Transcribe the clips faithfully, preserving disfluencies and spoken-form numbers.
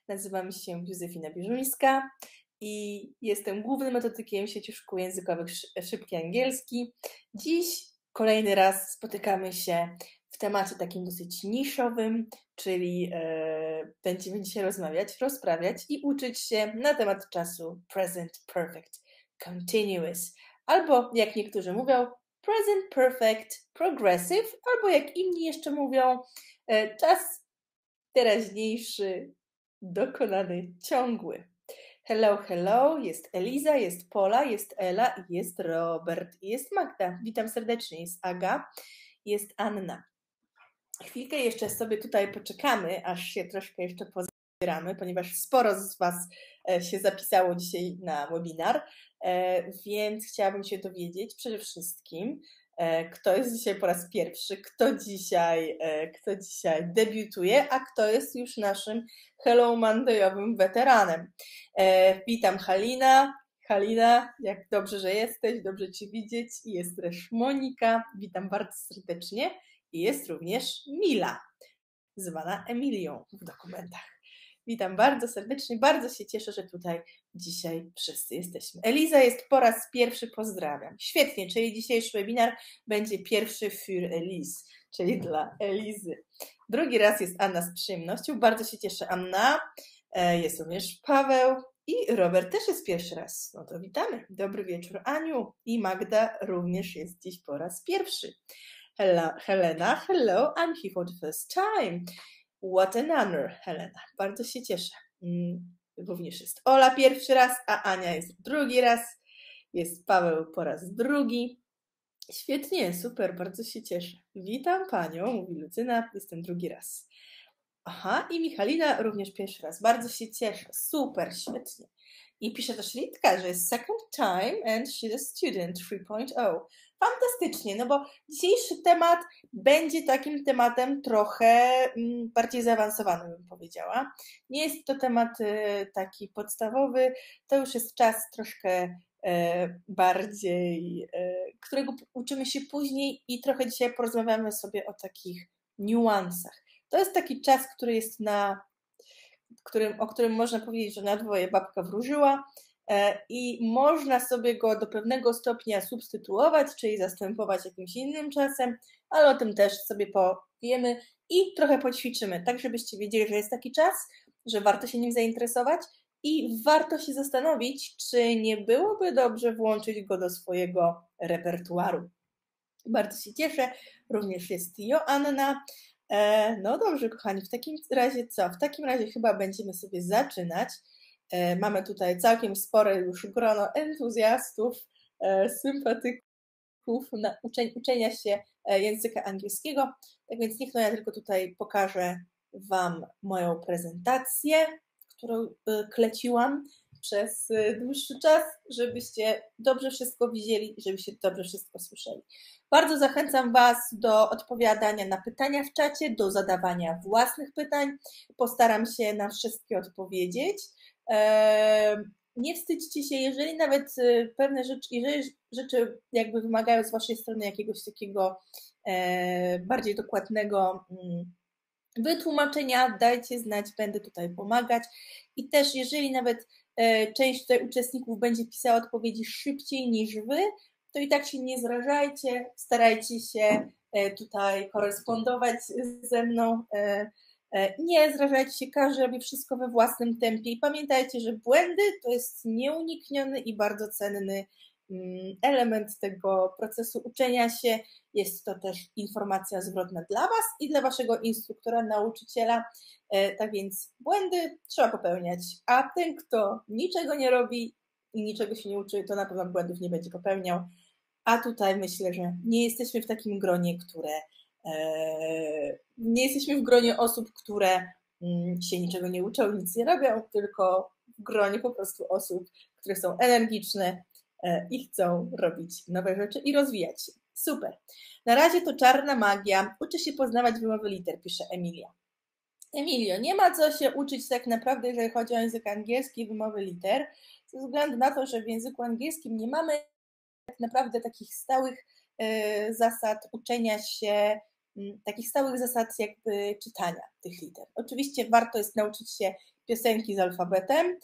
Nazywam się Józefina Bierzyńska i jestem głównym metodykiem sieci szkół językowych Szybki Angielski. Dziś kolejny raz spotykamy się w temacie takim dosyć niszowym, czyli e, będziemy dzisiaj rozmawiać, rozprawiać i uczyć się na temat czasu present perfect continuous, albo jak niektórzy mówią present perfect progressive, albo jak inni jeszcze mówią e, czas teraźniejszy dokonany ciągły. Hello, hello, jest Eliza, jest Pola, jest Ela, jest Robert, jest Magda. Witam serdecznie, jest Aga, jest Anna. Chwilkę jeszcze sobie tutaj poczekamy, aż się troszkę jeszcze pozbieramy, ponieważ sporo z Was się zapisało dzisiaj na webinar, więc chciałabym się dowiedzieć przede wszystkim, kto jest dzisiaj po raz pierwszy, kto dzisiaj, kto dzisiaj debiutuje, a kto jest już naszym Hello Mondayowym weteranem. Witam Halina. Halina, jak dobrze, że jesteś, dobrze Cię widzieć. I jest też Monika, witam bardzo serdecznie. I jest również Mila, zwana Emilią w dokumentach. Witam bardzo serdecznie, bardzo się cieszę, że tutaj dzisiaj wszyscy jesteśmy. Eliza jest po raz pierwszy, pozdrawiam. Świetnie, czyli dzisiejszy webinar będzie pierwszy für Elise, czyli dla Elizy. Drugi raz jest Anna z przyjemnością, bardzo się cieszę Anna, jest również Paweł i Robert też jest pierwszy raz. No to witamy. Dobry wieczór Aniu i Magda również jest dziś po raz pierwszy. Hello, Helena, hello, I'm here for the first time. What an honor, Helena. Bardzo się cieszę. Również jest Ola pierwszy raz, a Ania jest drugi raz. Jest Paweł po raz drugi. Świetnie, super, bardzo się cieszę. Witam Panią, mówi Lucyna, jestem drugi raz. Aha, i Michalina również pierwszy raz. Bardzo się cieszę, super, świetnie. I pisze też Litka, że jest second time and she's a student trzy zero. Fantastycznie, no bo dzisiejszy temat będzie takim tematem trochę bardziej zaawansowanym, bym powiedziała. Nie jest to temat taki podstawowy, to już jest czas troszkę bardziej, którego uczymy się później i trochę dzisiaj porozmawiamy sobie o takich niuansach. To jest taki czas, który jest na Którym, o którym można powiedzieć, że na dwoje babka wróżyła i można sobie go do pewnego stopnia substytuować, czyli zastępować jakimś innym czasem, ale o tym też sobie powiemy i trochę poćwiczymy, tak żebyście wiedzieli, że jest taki czas, że warto się nim zainteresować i warto się zastanowić, czy nie byłoby dobrze włączyć go do swojego repertuaru. Bardzo się cieszę, również jest Joanna. No dobrze, kochani, w takim razie co? W takim razie chyba będziemy sobie zaczynać. Mamy tutaj całkiem spore już grono entuzjastów, sympatyków na uczenia się języka angielskiego. Tak więc niech no ja tylko tutaj pokażę Wam moją prezentację, którą kleciłam przez dłuższy czas, żebyście dobrze wszystko widzieli i żebyście dobrze wszystko słyszeli. Bardzo zachęcam Was do odpowiadania na pytania w czacie, do zadawania własnych pytań. Postaram się na wszystkie odpowiedzieć. Nie wstydźcie się, jeżeli nawet pewne rzeczy, jeżeli rzeczy jakby wymagają z Waszej strony jakiegoś takiego bardziej dokładnego wytłumaczenia, dajcie znać, będę tutaj pomagać. I też jeżeli nawet część tutaj uczestników będzie pisała odpowiedzi szybciej niż Wy, to i tak się nie zrażajcie, starajcie się tutaj korespondować ze mną. Nie zrażajcie się, każdy robi wszystko we własnym tempie i pamiętajcie, że błędy to jest nieunikniony i bardzo cenny element tego procesu uczenia się. Jest to też informacja zwrotna dla Was i dla Waszego instruktora, nauczyciela. Tak więc błędy trzeba popełniać, a ten, kto niczego nie robi i niczego się nie uczy, to na pewno błędów nie będzie popełniał. A tutaj myślę, że nie jesteśmy w takim gronie, które e, nie jesteśmy w gronie osób, które mm, się niczego nie uczą, nic nie robią, tylko w gronie po prostu osób, które są energiczne e, i chcą robić nowe rzeczy i rozwijać się. Super. Na razie to czarna magia. Uczy się poznawać wymowy liter, pisze Emilia. Emilio, nie ma co się uczyć tak naprawdę, jeżeli chodzi o język angielski i wymowy liter, ze względu na to, że w języku angielskim nie mamy tak naprawdę takich stałych y, zasad uczenia się, y, takich stałych zasad jakby czytania tych liter. Oczywiście warto jest nauczyć się piosenki z alfabetem,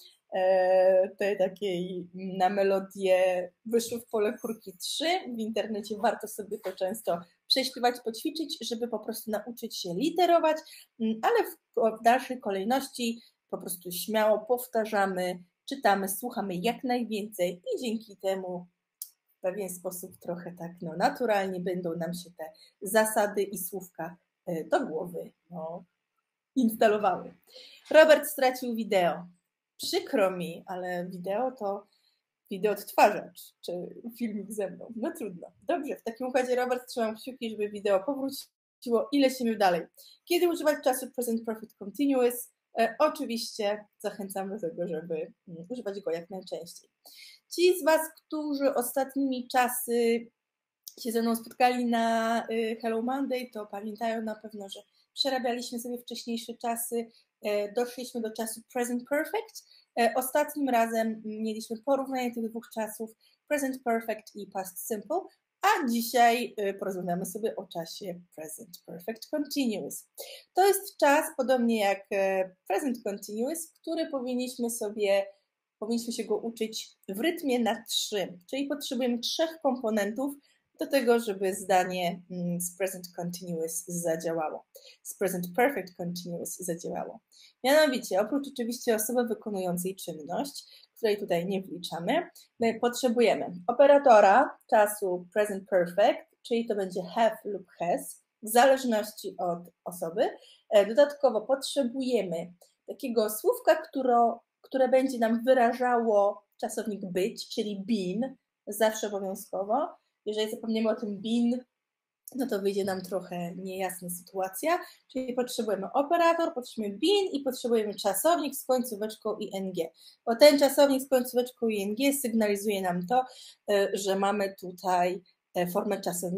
te takiej na melodię wyszły w pole chórki trzy. W internecie warto sobie to często prześpiewać, poćwiczyć, żeby po prostu nauczyć się literować, ale w, w dalszej kolejności po prostu śmiało powtarzamy, czytamy, słuchamy jak najwięcej i dzięki temu w pewien sposób trochę tak no, naturalnie będą nam się te zasady i słówka do głowy no, instalowały. Robert stracił wideo. Przykro mi, ale wideo to wideo odtwarzacz, czy filmik ze mną. No trudno. Dobrze, w takim układzie Robert trzymam kciuki, żeby wideo powróciło i lecimy dalej. Kiedy używać czasu present perfect continuous? E, oczywiście zachęcam do tego, żeby um, używać go jak najczęściej. Ci z Was, którzy ostatnimi czasy się ze mną spotkali na y, Hello Monday, to pamiętają na pewno, że przerabialiśmy sobie wcześniejsze czasy, e, doszliśmy do czasu present perfect. E, ostatnim razem mieliśmy porównanie tych dwóch czasów, present perfect i past simple, a dzisiaj y, porozmawiamy sobie o czasie present perfect continuous. To jest czas, podobnie jak e, present continuous, który powinniśmy sobie, powinniśmy się go uczyć w rytmie na trzy, czyli potrzebujemy trzech komponentów do tego, żeby zdanie z present continuous zadziałało, z present perfect continuous zadziałało. Mianowicie, oprócz oczywiście osoby wykonującej czynność, której tutaj nie wliczamy, my potrzebujemy operatora czasu present perfect, czyli to będzie have lub has, w zależności od osoby. Dodatkowo potrzebujemy takiego słówka, które, które będzie nam wyrażało czasownik być, czyli been, zawsze obowiązkowo. Jeżeli zapomniemy o tym been, no to wyjdzie nam trochę niejasna sytuacja, czyli potrzebujemy operator, potrzebujemy been i potrzebujemy czasownik z końcóweczką ing, bo ten czasownik z końcóweczką ing sygnalizuje nam to, że mamy tutaj formę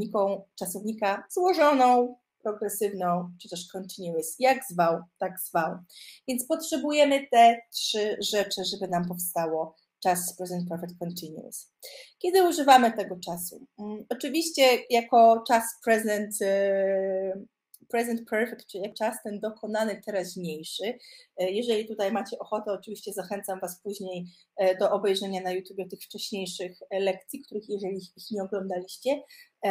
czasownika złożoną, progresywną, czy też continuous, jak zwał, tak zwał. Więc potrzebujemy te trzy rzeczy, żeby nam powstało czas present perfect continuous. Kiedy używamy tego czasu? Um, oczywiście jako czas present, y, present perfect, czyli jak czas ten dokonany teraźniejszy. Y, jeżeli tutaj macie ochotę, oczywiście zachęcam Was później y, do obejrzenia na YouTube tych wcześniejszych lekcji, których jeżeli ich nie oglądaliście. Y,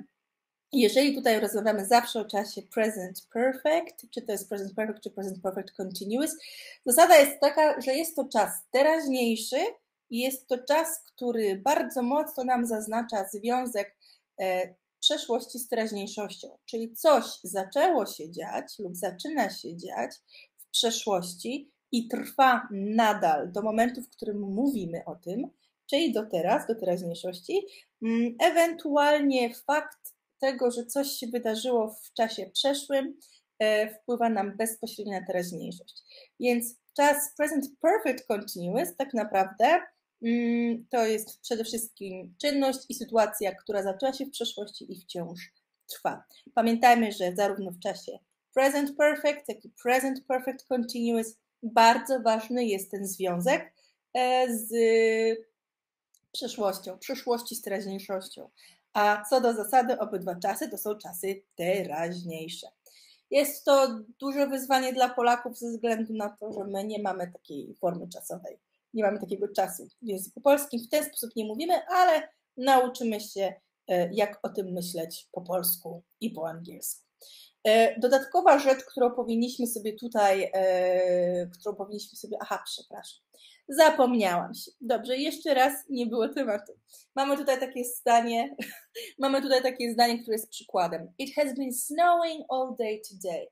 Jeżeli tutaj rozmawiamy zawsze o czasie present perfect, czy to jest present perfect, czy present perfect continuous, zasada jest taka, że jest to czas teraźniejszy i jest to czas, który bardzo mocno nam zaznacza związek e, przeszłości z teraźniejszością. Czyli coś zaczęło się dziać lub zaczyna się dziać w przeszłości i trwa nadal do momentu, w którym mówimy o tym, czyli do teraz, do teraźniejszości. Ewentualnie fakt tego, że coś się wydarzyło w czasie przeszłym, e, wpływa nam bezpośrednio na teraźniejszość. Więc czas present perfect continuous tak naprawdę mm, to jest przede wszystkim czynność i sytuacja, która zaczęła się w przeszłości i wciąż trwa. Pamiętajmy, że zarówno w czasie present perfect, jak i present perfect continuous bardzo ważny jest ten związek e, z przeszłością, przyszłości z teraźniejszością. A co do zasady, obydwa czasy to są czasy teraźniejsze. Jest to duże wyzwanie dla Polaków ze względu na to, że my nie mamy takiej formy czasowej. Nie mamy takiego czasu w języku polskim. W ten sposób nie mówimy, ale nauczymy się, jak o tym myśleć po polsku i po angielsku. Dodatkowa rzecz, którą powinniśmy sobie tutaj, którą powinniśmy sobie, aha, przepraszam, zapomniałam się. Dobrze, jeszcze raz, nie było tematu. Mamy tutaj takie zdanie, mamy tutaj takie zdanie, które jest przykładem. It has been snowing all day today.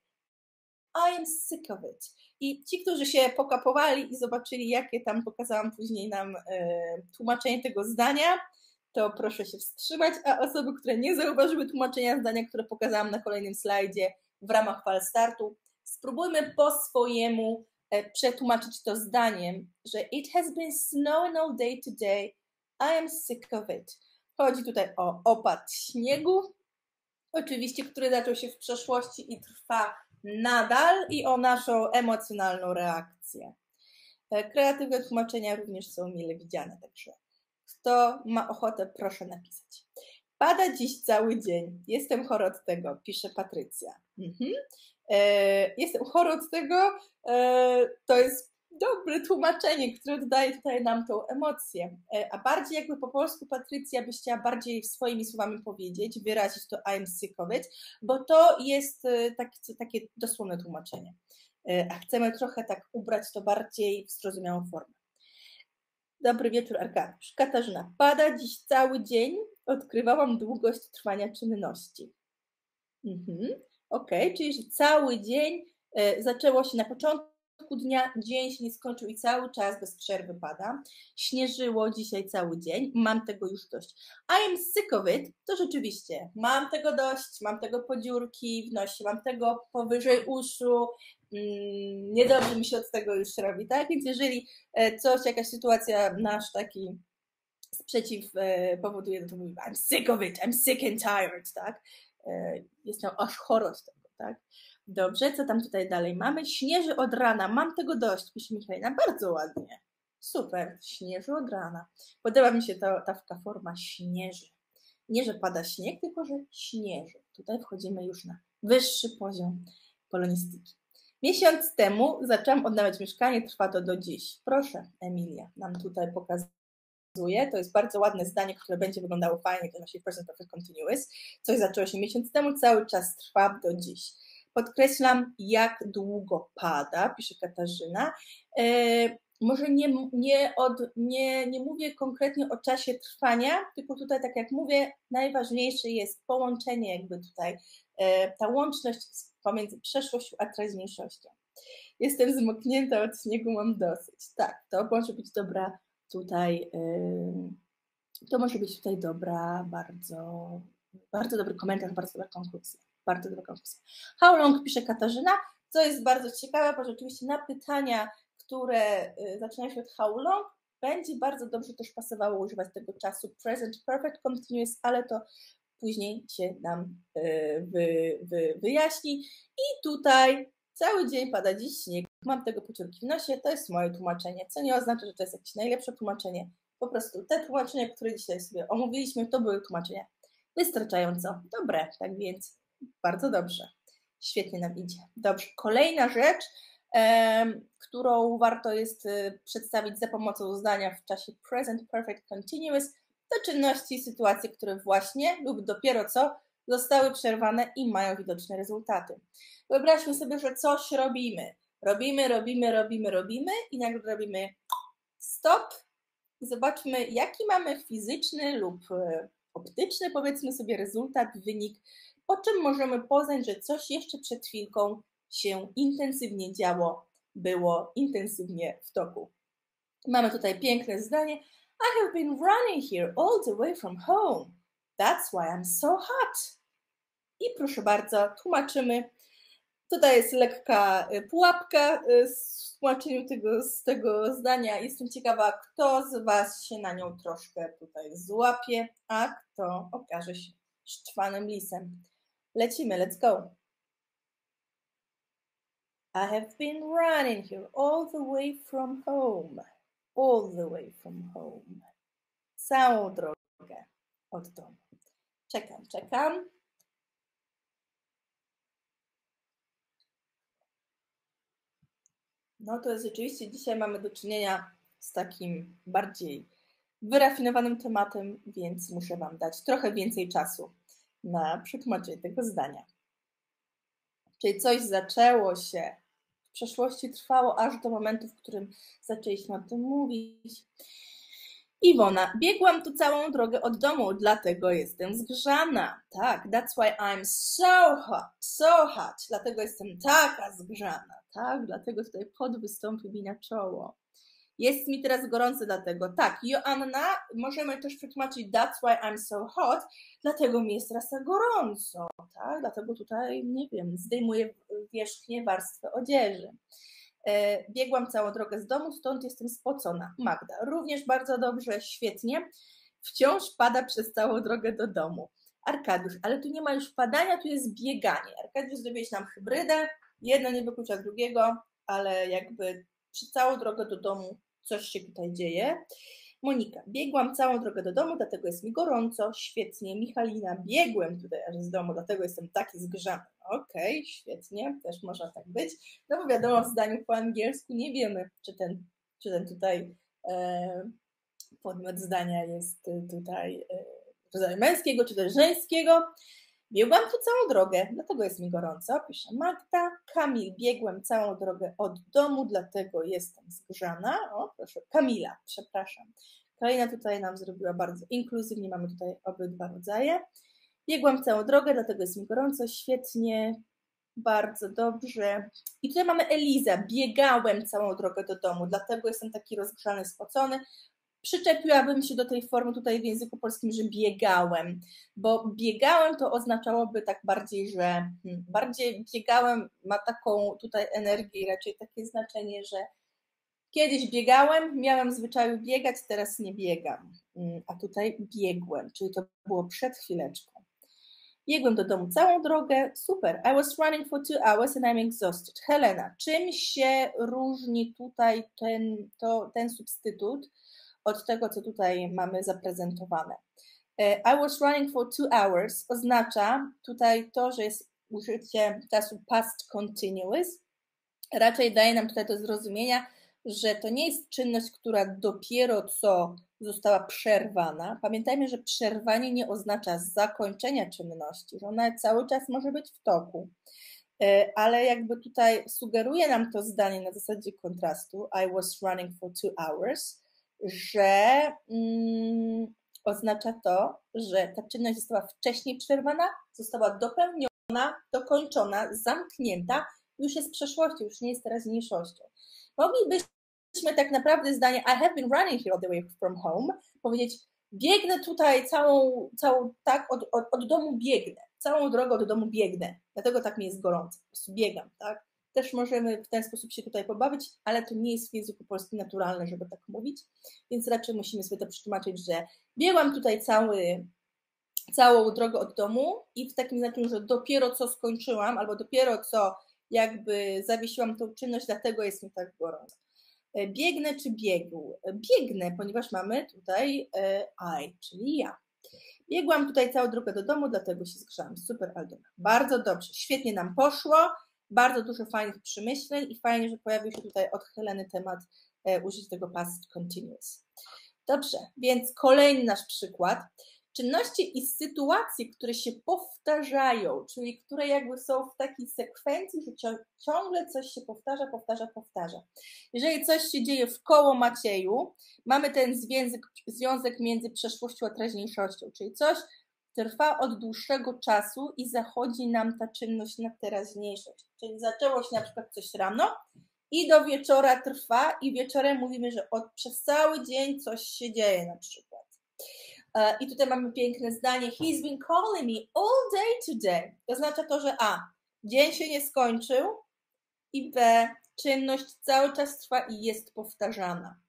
I am sick of it. I ci, którzy się pokapowali i zobaczyli, jakie tam pokazałam później nam e, tłumaczenie tego zdania, to proszę się wstrzymać, a osoby, które nie zauważyły tłumaczenia zdania, które pokazałam na kolejnym slajdzie w ramach falstartu, spróbujmy po swojemu e, przetłumaczyć to zdaniem, że it has been snowing all day today, I am sick of it. Chodzi tutaj o opad śniegu, oczywiście, który zaczął się w przeszłości i trwa nadal, i o naszą emocjonalną reakcję. Kreatywne tłumaczenia również są mile widziane, także kto ma ochotę, proszę napisać. Pada dziś cały dzień. Jestem chora od tego, pisze Patrycja. Mhm. E, jestem chora od tego, e, to jest dobre tłumaczenie, które dodaje tutaj nam tą emocję. A bardziej jakby po polsku, Patrycja, byś chciała bardziej swoimi słowami powiedzieć, wyrazić to I'm sick of it, bo to jest tak, takie dosłowne tłumaczenie. A chcemy trochę tak ubrać to bardziej w zrozumiałą formę. Dobry wieczór, Arkadiusz. Katarzyna, pada dziś cały dzień, odkrywałam długość trwania czynności. Mhm. Okej, okay, czyli że cały dzień e, zaczęło się na początku dnia, dzień się nie skończył i cały czas bez przerwy pada. Śnieżyło dzisiaj cały dzień, mam tego już dość. I am sick of it, to rzeczywiście, mam tego dość, mam tego po dziurki w nosie, mam tego powyżej uszu, mm, niedobrze mi się od tego już robi, tak? Więc jeżeli coś, jakaś sytuacja, nasz taki sprzeciw e, powoduje, to mówię, I'm sick of it, I'm sick and tired, tak? Jestem aż chora z tego, tak? Dobrze, co tam tutaj dalej mamy? Śnieży od rana, mam tego dość, pisze Michalina, bardzo ładnie. Super, śnieży od rana. Podoba mi się ta, ta, ta forma śnieży. Nie, że pada śnieg, tylko że śnieży. Tutaj wchodzimy już na wyższy poziom polonistyki. Miesiąc temu zaczęłam odnawiać mieszkanie, trwa to do dziś. Proszę, Emilia, nam tutaj pokazuje. To jest bardzo ładne zdanie, które będzie wyglądało fajnie, to naszej present perfect continuous. Coś zaczęło się miesiąc temu, cały czas trwa do dziś. Podkreślam, jak długo pada, pisze Katarzyna. E, może nie, nie, od, nie, nie mówię konkretnie o czasie trwania, tylko tutaj, tak jak mówię, najważniejsze jest połączenie jakby tutaj, e, ta łączność pomiędzy przeszłością a teraźniejszością. Jestem zmoknięta od śniegu, mam dosyć. Tak, to może być dobra tutaj, to może być tutaj dobra, bardzo, bardzo dobry komentarz, bardzo dobra konkluzja. Bardzo dobra konkluzja. How long, pisze Katarzyna, co jest bardzo ciekawe, bo rzeczywiście na pytania, które zaczynają się od how long, będzie bardzo dobrze też pasowało używać tego czasu present perfect continuous, ale to później się nam wy, wy, wyjaśni. I tutaj cały dzień pada dziś śnieg, mam tego pociurki w nosie, to jest moje tłumaczenie, co nie oznacza, że to jest jakieś najlepsze tłumaczenie. Po prostu te tłumaczenia, które dzisiaj sobie omówiliśmy, to były tłumaczenia wystarczająco dobre, tak więc bardzo dobrze. Świetnie nam idzie. Dobrze, kolejna rzecz, e, którą warto jest e, przedstawić za pomocą zdania w czasie present perfect continuous, to czynności i sytuacje, które właśnie lub dopiero co zostały przerwane i mają widoczne rezultaty. Wyobraźmy sobie, że coś robimy. Robimy, robimy, robimy, robimy i nagle robimy stop i zobaczmy, jaki mamy fizyczny lub optyczny, powiedzmy sobie, rezultat, wynik, po czym możemy poznać, że coś jeszcze przed chwilką się intensywnie działo, było intensywnie w toku. Mamy tutaj piękne zdanie. I have been running here all the way from home. That's why I'm so hot. I proszę bardzo, tłumaczymy. Tutaj jest lekka pułapka w tłumaczeniu tego, z tego zdania. Jestem ciekawa, kto z Was się na nią troszkę tutaj złapie, a kto okaże się szczwanym lisem. Lecimy, let's go. I have been running here all the way from home. All the way from home. Całą drogę od domu. Czekam, czekam. No to jest rzeczywiście, dzisiaj mamy do czynienia z takim bardziej wyrafinowanym tematem, więc muszę Wam dać trochę więcej czasu na przetłumaczenie tego zdania. Czyli coś zaczęło się w przeszłości, trwało aż do momentu, w którym zaczęliśmy o tym mówić. Iwona, biegłam tu całą drogę od domu, dlatego jestem zgrzana. Tak, that's why I'm so hot, so hot. Dlatego jestem taka zgrzana, tak? Dlatego tutaj pot wystąpił mi na czoło. Jest mi teraz gorąco dlatego. Tak, Joanna, możemy też przetłumaczyć that's why I'm so hot, dlatego mi jest teraz tak gorąco, tak? Dlatego tutaj, nie wiem, zdejmuję wierzchnie warstwę odzieży. Biegłam całą drogę z domu, stąd jestem spocona. Magda, również bardzo dobrze, świetnie. Wciąż pada przez całą drogę do domu. Arkadiusz, ale tu nie ma już padania, tu jest bieganie. Arkadiusz, zrobiłeś nam hybrydę, jedno nie wyklucza drugiego, ale jakby przez całą drogę do domu coś się tutaj dzieje. Monika, biegłam całą drogę do domu, dlatego jest mi gorąco, świetnie. Michalina, biegłem tutaj aż z domu, dlatego jestem taki zgrzany. Okej, okay, świetnie, też może tak być. No bo wiadomo, w zdaniu po angielsku nie wiemy, czy ten, czy ten tutaj e, podmiot zdania jest tutaj e, rodzaju męskiego, czy też żeńskiego. Biegłam tu całą drogę, dlatego jest mi gorąco, pisze Magda. Kamil, biegłem całą drogę od domu, dlatego jestem zgrzana. O, proszę, Kamila, przepraszam. Kalina tutaj nam zrobiła bardzo inkluzywnie, mamy tutaj obydwa rodzaje. Biegłam całą drogę, dlatego jest mi gorąco, świetnie, bardzo dobrze. I tutaj mamy Eliza, biegałem całą drogę do domu, dlatego jestem taki rozgrzany, spocony. Przyczepiłabym się do tej formy tutaj w języku polskim, że biegałem, bo biegałem to oznaczałoby tak bardziej, że hmm, bardziej biegałem ma taką tutaj energię i raczej takie znaczenie, że kiedyś biegałem, miałem w zwyczaju biegać, teraz nie biegam, a tutaj biegłem, czyli to było przed chwileczką. Biegłem do domu całą drogę, super, I was running for two hours and I'm exhausted. Helena, czym się różni tutaj ten, to, ten substytut od tego, co tutaj mamy zaprezentowane? I was running for two hours oznacza tutaj to, że jest użycie czasu past continuous. Raczej daje nam tutaj do zrozumienia, że to nie jest czynność, która dopiero co została przerwana. Pamiętajmy, że przerwanie nie oznacza zakończenia czynności, że ona cały czas może być w toku. Ale jakby tutaj sugeruje nam to zdanie na zasadzie kontrastu, I was running for two hours, że mm, oznacza to, że ta czynność została wcześniej przerwana, została dopełniona, dokończona, zamknięta, już jest przeszłością, już nie jest teraźniejszością. Moglibyśmy tak naprawdę zdanie I have been running here all the way from home powiedzieć, biegnę tutaj całą, całą tak, od, od, od domu biegnę, całą drogę od domu biegnę, dlatego tak mi jest gorąco, po prostu biegam, tak? Też możemy w ten sposób się tutaj pobawić, ale to nie jest w języku polskim naturalne, żeby tak mówić, więc raczej musimy sobie to przetłumaczyć, że biegłam tutaj cały, całą drogę od domu i w takim znaczeniu, że dopiero co skończyłam, albo dopiero co jakby zawiesiłam tą czynność, dlatego jest mi tak gorąco. Biegnę czy biegł? Biegnę, ponieważ mamy tutaj I, czyli ja. Biegłam tutaj całą drogę do domu, dlatego się zgrzałam. Super, Aldona. Bardzo dobrze, świetnie nam poszło, bardzo dużo fajnych przemyśleń i fajnie, że pojawił się tutaj od Heleny temat e, użyć tego past continuous. Dobrze, więc kolejny nasz przykład. Czynności i sytuacje, które się powtarzają, czyli które jakby są w takiej sekwencji, że ciągle coś się powtarza, powtarza, powtarza. Jeżeli coś się dzieje w koło Macieju, mamy ten związek, związek między przeszłością a teraźniejszością, czyli coś trwa od dłuższego czasu i zachodzi nam ta czynność na teraźniejszość. Czyli zaczęło się na przykład coś rano i do wieczora trwa i wieczorem mówimy, że od, przez cały dzień coś się dzieje na przykład. I tutaj mamy piękne zdanie, he's been calling me all day today. To oznacza to, że a, dzień się nie skończył i b, czynność cały czas trwa i jest powtarzana.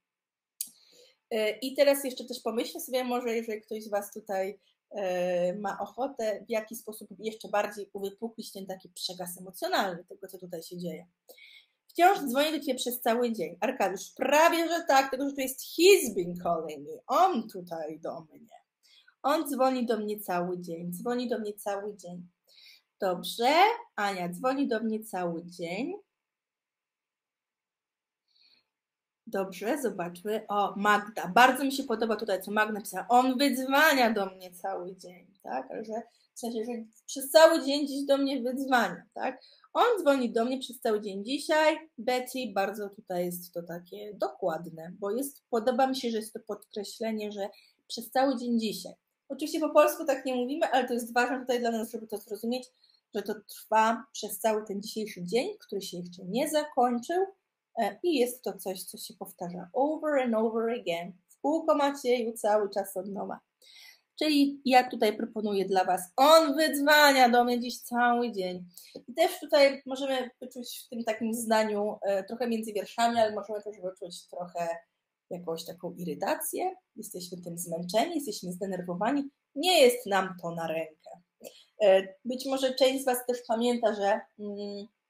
I teraz jeszcze też pomyślę sobie, może jeżeli ktoś z Was tutaj ma ochotę, w jaki sposób jeszcze bardziej uwypuklić ten taki przekaz emocjonalny tego, co tutaj się dzieje. Wciąż dzwoni do Ciebie przez cały dzień. Arkadiusz, prawie, że tak, tylko że tu jest he's been calling me. On tutaj do mnie. On dzwoni do mnie cały dzień. Dzwoni do mnie cały dzień. Dobrze. Ania dzwoni do mnie cały dzień. Dobrze, zobaczmy. O, Magda. Bardzo mi się podoba tutaj, co Magda napisała. On wydzwania do mnie cały dzień, tak? Ale że, w sensie, że przez cały dzień dziś do mnie wydzwania, tak? On dzwoni do mnie przez cały dzień dzisiaj. Betty, bardzo tutaj jest to takie dokładne, bo jest, podoba mi się, że jest to podkreślenie, że przez cały dzień dzisiaj. Oczywiście po polsku tak nie mówimy, ale to jest ważne tutaj dla nas, żeby to zrozumieć, że to trwa przez cały ten dzisiejszy dzień, który się jeszcze nie zakończył i jest to coś, co się powtarza over and over again. W kółko Macieju cały czas od nowa. Czyli ja tutaj proponuję dla Was, on wydzwania do mnie dziś cały dzień. I też tutaj możemy wyczuć w tym takim zdaniu e, trochę między wierszami, ale możemy też wyczuć trochę jakąś taką irytację. Jesteśmy tym zmęczeni, jesteśmy zdenerwowani. Nie jest nam to na rękę. E, być może część z Was też pamięta, że mm,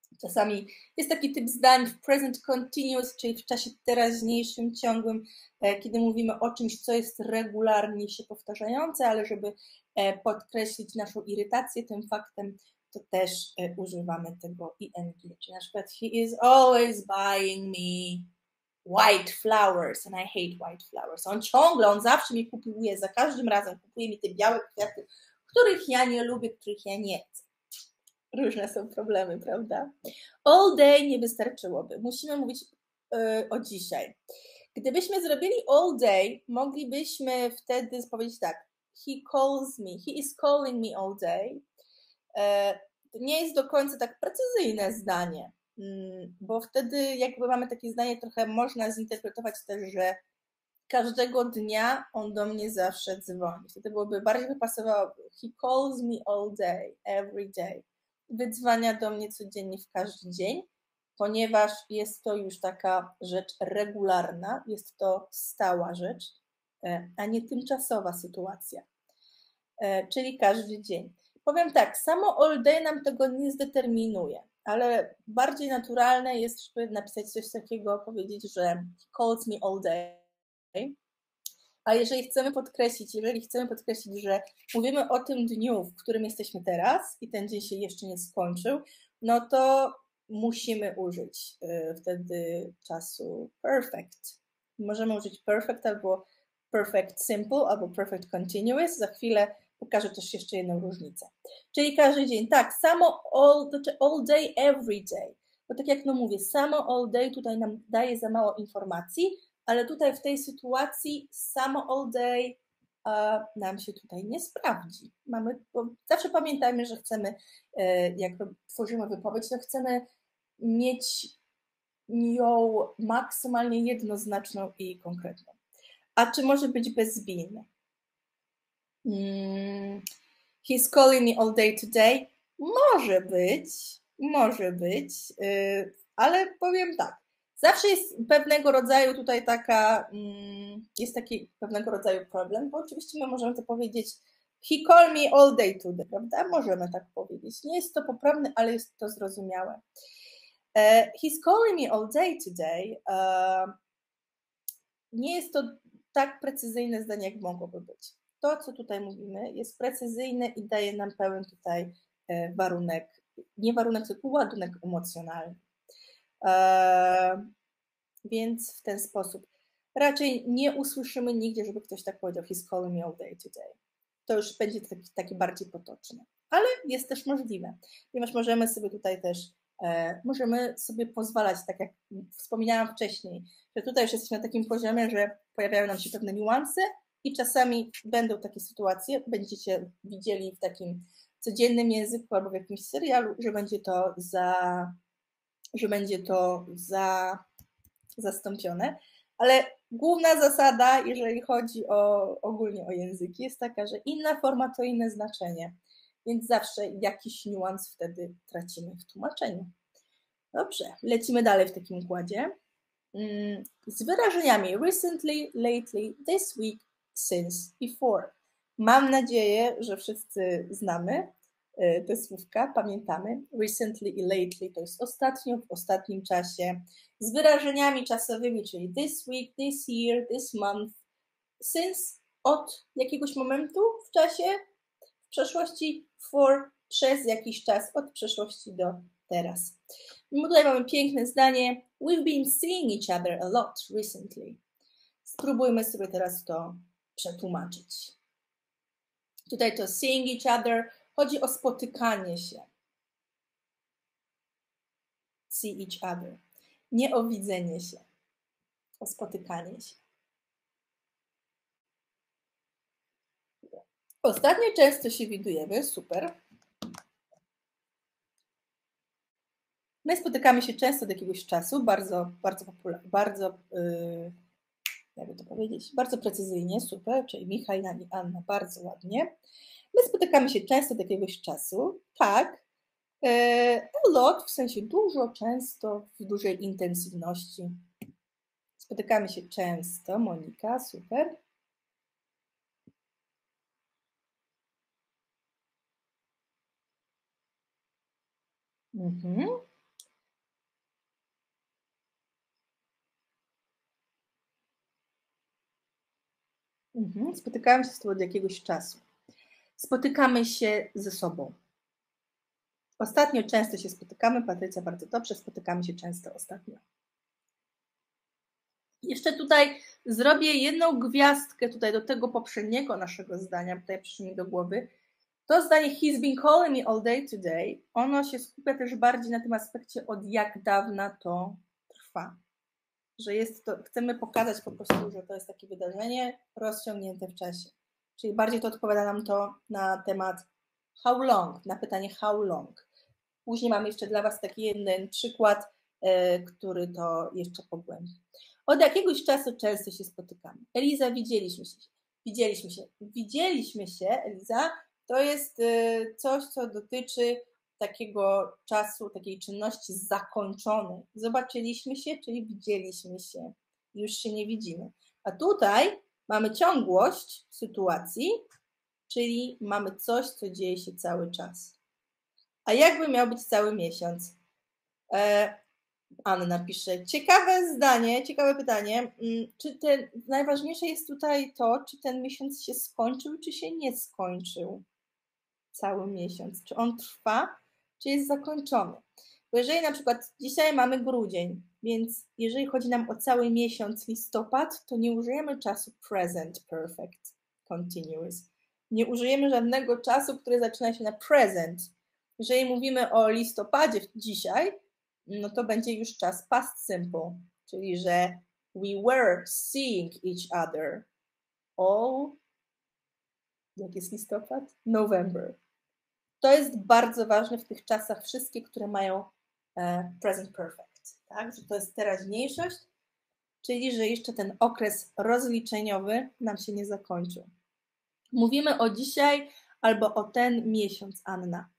Czasami jest taki typ zdań w present continuous, czyli w czasie teraźniejszym, ciągłym, kiedy mówimy o czymś, co jest regularnie się powtarzające, ale żeby podkreślić naszą irytację tym faktem, to też używamy tego ing. Czyli na przykład he is always buying me white flowers and I hate white flowers. On ciągle, on zawsze mi kupuje, za każdym razem kupuje mi te białe kwiaty, których ja nie lubię, których ja nie chcę. Różne są problemy, prawda? All day nie wystarczyłoby. Musimy mówić yy, o dzisiaj. Gdybyśmy zrobili all day, moglibyśmy wtedy powiedzieć tak. He calls me. He is calling me all day. Yy, to nie jest do końca tak precyzyjne zdanie, yy, bo wtedy jakby mamy takie zdanie, trochę można zinterpretować też, że każdego dnia on do mnie zawsze dzwoni. Wtedy byłoby bardziej wypasowało. He calls me all day, every day. Wydzwania do mnie codziennie w każdy dzień, ponieważ jest to już taka rzecz regularna, jest to stała rzecz, a nie tymczasowa sytuacja, czyli każdy dzień. Powiem tak, samo all day nam tego nie zdeterminuje, ale bardziej naturalne jest, żeby napisać coś takiego, powiedzieć, że he calls me all day. A jeżeli chcemy podkreślić, jeżeli chcemy podkreślić, że mówimy o tym dniu, w którym jesteśmy teraz i ten dzień się jeszcze nie skończył, no to musimy użyć y, wtedy czasu perfect. Możemy użyć perfect albo perfect simple albo perfect continuous. Za chwilę pokażę też jeszcze jedną różnicę. Czyli każdy dzień, tak, samo all, znaczy all day, every day. Bo tak jak no mówię, samo all day tutaj nam daje za mało informacji, ale tutaj w tej sytuacji samo all day uh, nam się tutaj nie sprawdzi. Mamy, bo zawsze pamiętajmy, że chcemy, jak tworzymy wypowiedź, to chcemy mieć ją maksymalnie jednoznaczną i konkretną. A czy może być bez been? Hmm, he's calling me all day today. Może być, może być, yy, ale powiem tak. Zawsze jest pewnego rodzaju tutaj taka, jest taki pewnego rodzaju problem, bo oczywiście my możemy to powiedzieć he called me all day today, prawda? Możemy tak powiedzieć. Nie jest to poprawne, ale jest to zrozumiałe. He's calling me all day today. Nie jest to tak precyzyjne zdanie, jak mogłoby być. To, co tutaj mówimy, jest precyzyjne i daje nam pełen tutaj warunek, nie warunek, tylko ładunek emocjonalny. Eee, więc w ten sposób raczej nie usłyszymy nigdzie, żeby ktoś tak powiedział he's calling me all day today. To już będzie taki, taki bardziej potoczny. Ale jest też możliwe, ponieważ możemy sobie tutaj też e, możemy sobie pozwalać, tak jak wspominałam wcześniej, że tutaj już jesteśmy na takim poziomie, że pojawiają nam się pewne niuanse i czasami będą takie sytuacje, będziecie widzieli w takim codziennym języku albo w jakimś serialu, że będzie to za że będzie to za, zastąpione, ale główna zasada, jeżeli chodzi o, ogólnie o języki, jest taka, że inna forma to inne znaczenie, więc zawsze jakiś niuans wtedy tracimy w tłumaczeniu. Dobrze, lecimy dalej w takim układzie. Z wyrażeniami recently, lately, this week, since, before. Mam nadzieję, że wszyscy znamy te słówka, pamiętamy. Recently i lately to jest ostatnio, w ostatnim czasie. Z wyrażeniami czasowymi, czyli this week, this year, this month. Since, od jakiegoś momentu w czasie, w przeszłości, for, przez jakiś czas, od przeszłości do teraz. I tutaj mamy piękne zdanie. We've been seeing each other a lot recently. Spróbujmy sobie teraz to przetłumaczyć. Tutaj to seeing each other chodzi o spotykanie się. See each other. Nie o widzenie się. O spotykanie się. Ostatnio często się widujemy. Super. My spotykamy się często od jakiegoś czasu. Bardzo, bardzo popularnie. Bardzo, yy, jakby to powiedzieć, bardzo precyzyjnie. Super. Czyli Michał i Anna. Bardzo ładnie. My spotykamy się często od jakiegoś czasu. Tak. A lot, w sensie dużo, często, w dużej intensywności. Spotykamy się często. Monika, super. Mhm. Mhm. Spotykałam się z tobą od jakiegoś czasu. Spotykamy się ze sobą. Ostatnio często się spotykamy, Patrycja bardzo dobrze, spotykamy się często ostatnio. Jeszcze tutaj zrobię jedną gwiazdkę tutaj do tego poprzedniego naszego zdania, tutaj przyszło mi do głowy. To zdanie he's been calling me all day today, ono się skupia też bardziej na tym aspekcie, od jak dawna to trwa. Że jest to, chcemy pokazać po prostu, że to jest takie wydarzenie rozciągnięte w czasie. Czyli bardziej to odpowiada nam to na temat how long, na pytanie how long. Później mamy jeszcze dla Was taki jeden przykład, yy, który to jeszcze pogłębi. Od jakiegoś czasu często się spotykamy. Eliza, widzieliśmy się. Widzieliśmy się. Widzieliśmy się, Eliza, to jest yy, coś, co dotyczy takiego czasu, takiej czynności zakończonej. Zobaczyliśmy się, czyli widzieliśmy się. Już się nie widzimy. A tutaj mamy ciągłość sytuacji, czyli mamy coś, co dzieje się cały czas. A jakby miał być cały miesiąc? E, Anna pisze, ciekawe zdanie, ciekawe pytanie. Czy ten, najważniejsze jest tutaj to, czy ten miesiąc się skończył, czy się nie skończył? Cały miesiąc. Czy on trwa, czy jest zakończony? Bo jeżeli na przykład dzisiaj mamy grudzień, więc jeżeli chodzi nam o cały miesiąc listopad, to nie użyjemy czasu present perfect continuous. Nie użyjemy żadnego czasu, który zaczyna się na present. Jeżeli mówimy o listopadzie dzisiaj, no to będzie już czas past simple, czyli że we were seeing each other all, jak jest listopad? November. To jest bardzo ważne w tych czasach, wszystkie, które mają e, present perfect, tak? Że to jest teraźniejszość, czyli że jeszcze ten okres rozliczeniowy nam się nie zakończył. Mówimy o dzisiaj albo o ten miesiąc, Anna.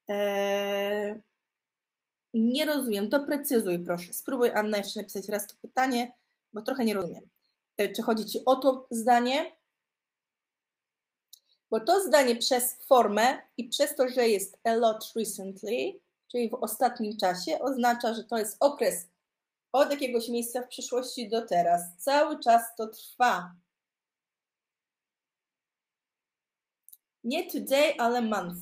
E, nie rozumiem, doprecyzuj proszę. Spróbuj, Anna, jeszcze napisać raz to pytanie, bo trochę nie rozumiem. E, czy chodzi Ci o to zdanie? Bo to zdanie przez formę i przez to, że jest a lot recently, czyli w ostatnim czasie, oznacza, że to jest okres od jakiegoś miejsca w przyszłości do teraz. Cały czas to trwa. Nie today, ale month.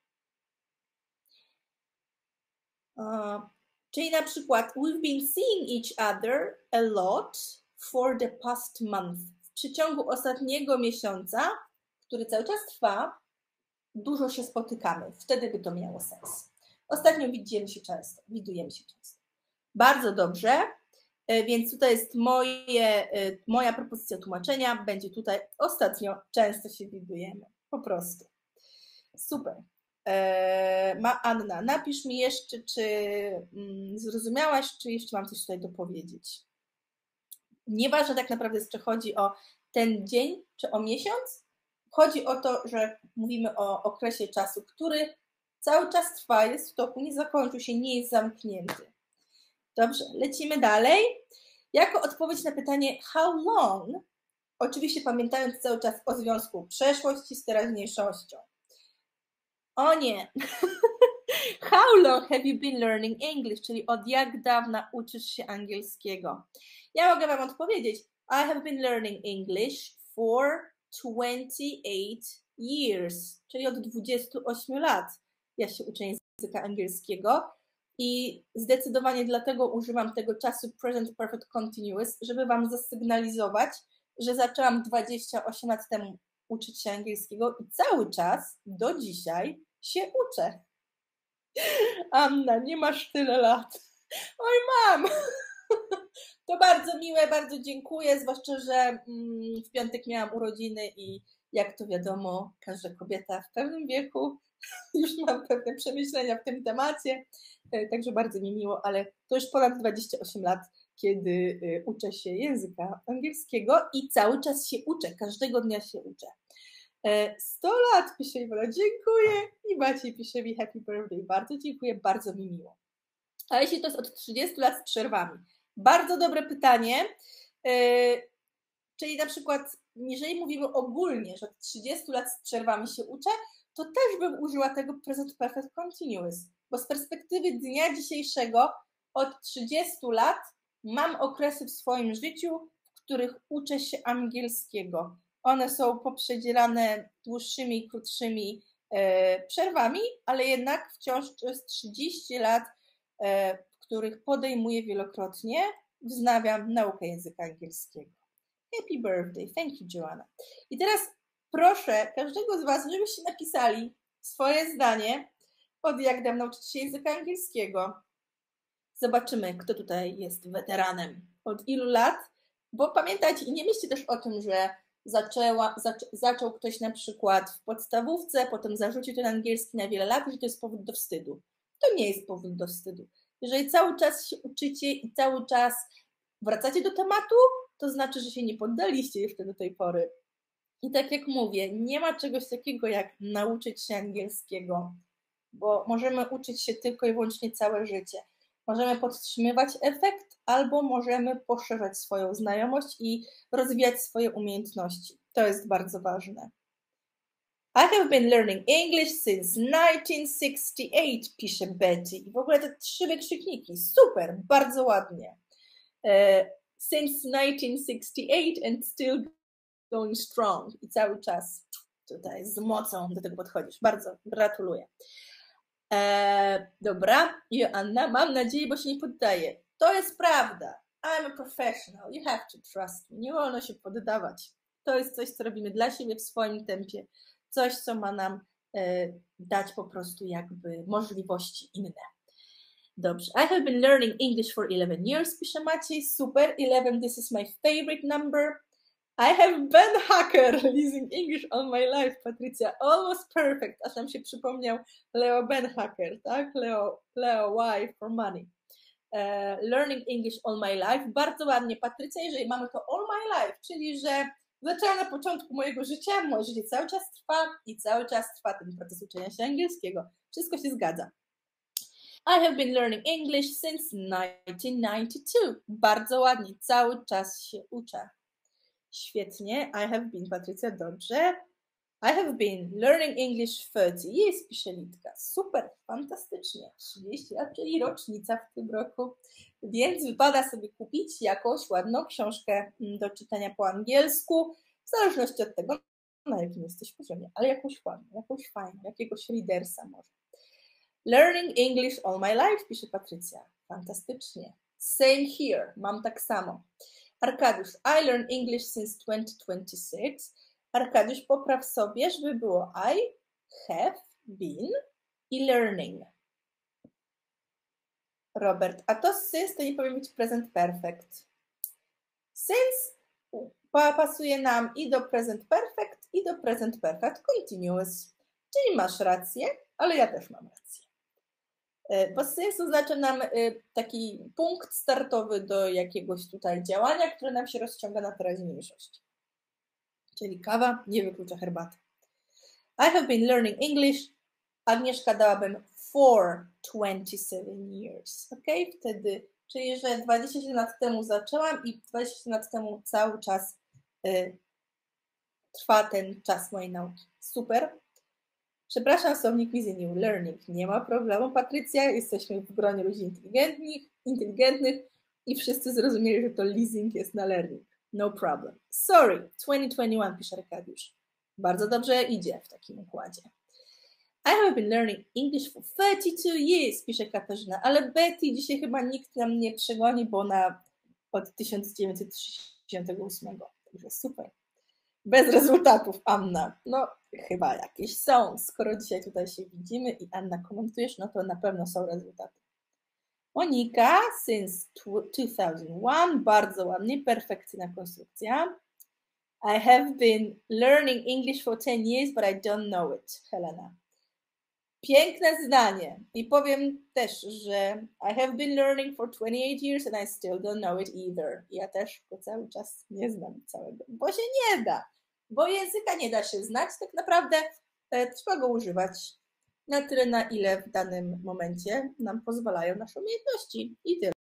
Uh, czyli na przykład we've been seeing each other a lot for the past month. W przeciągu ostatniego miesiąca, który cały czas trwa, dużo się spotykamy. Wtedy by to miało sens. Ostatnio widzimy się często, widujemy się często. Bardzo dobrze, więc tutaj jest moje, moja propozycja tłumaczenia. Będzie tutaj ostatnio często się widujemy. Po prostu. Super. Ma Anna, napisz mi jeszcze, czy zrozumiałaś, czy jeszcze mam coś tutaj dopowiedzieć. Nieważne tak naprawdę, czy chodzi o ten dzień, czy o miesiąc. Chodzi o to, że mówimy o okresie czasu, który cały czas trwa, jest w toku, nie zakończył się, nie jest zamknięty. Dobrze, lecimy dalej. Jako odpowiedź na pytanie how long, oczywiście pamiętając cały czas o związku przeszłości z teraźniejszością. O nie! How long have you been learning English? Czyli od jak dawna uczysz się angielskiego? Ja mogę Wam odpowiedzieć. I have been learning English for twenty-eight years, czyli od dwudziestu ośmiu lat. Ja się uczę języka angielskiego i zdecydowanie dlatego używam tego czasu present perfect continuous, żeby Wam zasygnalizować, że zaczęłam dwadzieścia osiem lat temu uczyć się angielskiego i cały czas do dzisiaj się uczę. Anna, nie masz tyle lat. Oj, mam! To bardzo miłe, bardzo dziękuję, zwłaszcza, że w piątek miałam urodziny i jak to wiadomo, każda kobieta w pewnym wieku już ma pewne przemyślenia w tym temacie, także bardzo mi miło, ale to już ponad dwadzieścia osiem lat, kiedy uczę się języka angielskiego i cały czas się uczę, każdego dnia się uczę. sto lat, pisze Iwona, dziękuję i Maciej pisze mi happy birthday, bardzo dziękuję, bardzo mi miło. A jeśli to jest od trzydziestu lat z przerwami? Bardzo dobre pytanie, czyli na przykład jeżeli mówimy ogólnie, że od trzydziestu lat z przerwami się uczę, to też bym użyła tego present perfect continuous, bo z perspektywy dnia dzisiejszego od trzydziestu lat mam okresy w swoim życiu, w których uczę się angielskiego. One są poprzedzielane dłuższymi i krótszymi e, przerwami, ale jednak wciąż to jest trzydzieści lat, e, w których podejmuję wielokrotnie, wznawiam naukę języka angielskiego. Happy birthday, thank you, Joanna. I teraz proszę każdego z Was, żebyście napisali swoje zdanie, od jak dawno nauczyć się języka angielskiego. Zobaczymy, kto tutaj jest weteranem, od ilu lat, bo pamiętajcie i nie myślcie też o tym, że zaczęła, zac, zaczął ktoś na przykład w podstawówce, potem zarzucił ten angielski na wiele lat, że to jest powód do wstydu. To nie jest powód do wstydu. Jeżeli cały czas się uczycie i cały czas wracacie do tematu, to znaczy, że się nie poddaliście jeszcze do tej pory. I tak jak mówię, nie ma czegoś takiego jak nauczyć się angielskiego, bo możemy uczyć się tylko i wyłącznie całe życie. Możemy podtrzymywać efekt albo możemy poszerzać swoją znajomość i rozwijać swoje umiejętności. To jest bardzo ważne. I have been learning English since nineteen sixty-eight, pisze Betty. I w ogóle te trzy wykrzykniki, super, bardzo ładnie. Uh, since nineteen sixty-eight and still going strong. I cały czas tutaj z mocą do tego podchodzisz. Bardzo gratuluję. E, dobra, Joanna, mam nadzieję, bo się nie poddaję. To jest prawda. I'm a professional. You have to trust me. Nie wolno się poddawać. To jest coś, co robimy dla siebie w swoim tempie. Coś, co ma nam e, dać po prostu jakby możliwości inne. Dobrze. I have been learning English for eleven years, pisze Maciej. Super. eleven, this is my favorite number. I have been hacker using English all my life, Patrycja. Almost perfect. Aż nam się przypomniał Leo Ben Hacker, tak? Leo, Leo Y for money. Uh, learning English all my life. Bardzo ładnie, Patrycja, jeżeli mamy to all my life, czyli że zaczęłam na początku mojego życia, moje życie cały czas trwa i cały czas trwa ten proces uczenia się angielskiego. Wszystko się zgadza. I have been learning English since nineteen ninety-two. Bardzo ładnie, cały czas się uczę. Świetnie. I have been, Patrycja, dobrze. I have been learning English thirty years, pisze Litka. Super, fantastycznie. trzydzieści lat, czyli rocznica w tym roku. Więc wypada sobie kupić jakąś ładną książkę do czytania po angielsku, w zależności od tego, na jakim jesteś poziomie, ale jakąś ładną, jakąś fajną, jakiegoś readersa może. Learning English all my life, pisze Patrycja. Fantastycznie. Same here, mam tak samo. Arkadiusz, I learn English since twenty twenty-six. Arkadiusz, popraw sobie, żeby było I have been i learning. Robert, a to since to nie powinien być present perfect. Since pasuje nam i do present perfect, i do present perfect continuous. Czyli masz rację, ale ja też mam rację. Bo since oznacza nam taki punkt startowy do jakiegoś tutaj działania, które nam się rozciąga na teraźniejszość. Czyli kawa nie wyklucza herbaty. I have been learning English. Agnieszka, dałabym for twenty-seven years. Ok? Wtedy, czyli że dwadzieścia siedem lat temu zaczęłam i dwadzieścia siedem lat temu cały czas y, trwa ten czas mojej nauki. Super. Przepraszam, słownik mi zmienił. Learning. Nie ma problemu, Patrycja. Jesteśmy w gronie ludzi inteligentnych, inteligentnych i wszyscy zrozumieli, że to leasing jest na learning. No problem. Sorry. twenty twenty-one, pisze Arkadiusz. Bardzo dobrze idzie w takim układzie. I have been learning English for thirty-two years, pisze Katarzyna, ale Betty, dzisiaj chyba nikt nam nie przegoni, bo ona od tysiąc dziewięćset sześćdziesiątego ósmego. Także super. Bez rezultatów, Anna. No, chyba jakieś są. Skoro dzisiaj tutaj się widzimy i Anna komentujesz, no to na pewno są rezultaty. Monika, since two thousand one, bardzo ładnie, perfekcyjna konstrukcja. I have been learning English for ten years, but I don't know it. Helena. Piękne zdanie. I powiem też, że I have been learning for twenty-eight years and I still don't know it either. Ja też go cały czas nie znam całego, bo się nie da. Bo języka nie da się znać, tak naprawdę e, trzeba go używać na tyle, na ile w danym momencie nam pozwalają nasze umiejętności. I tyle.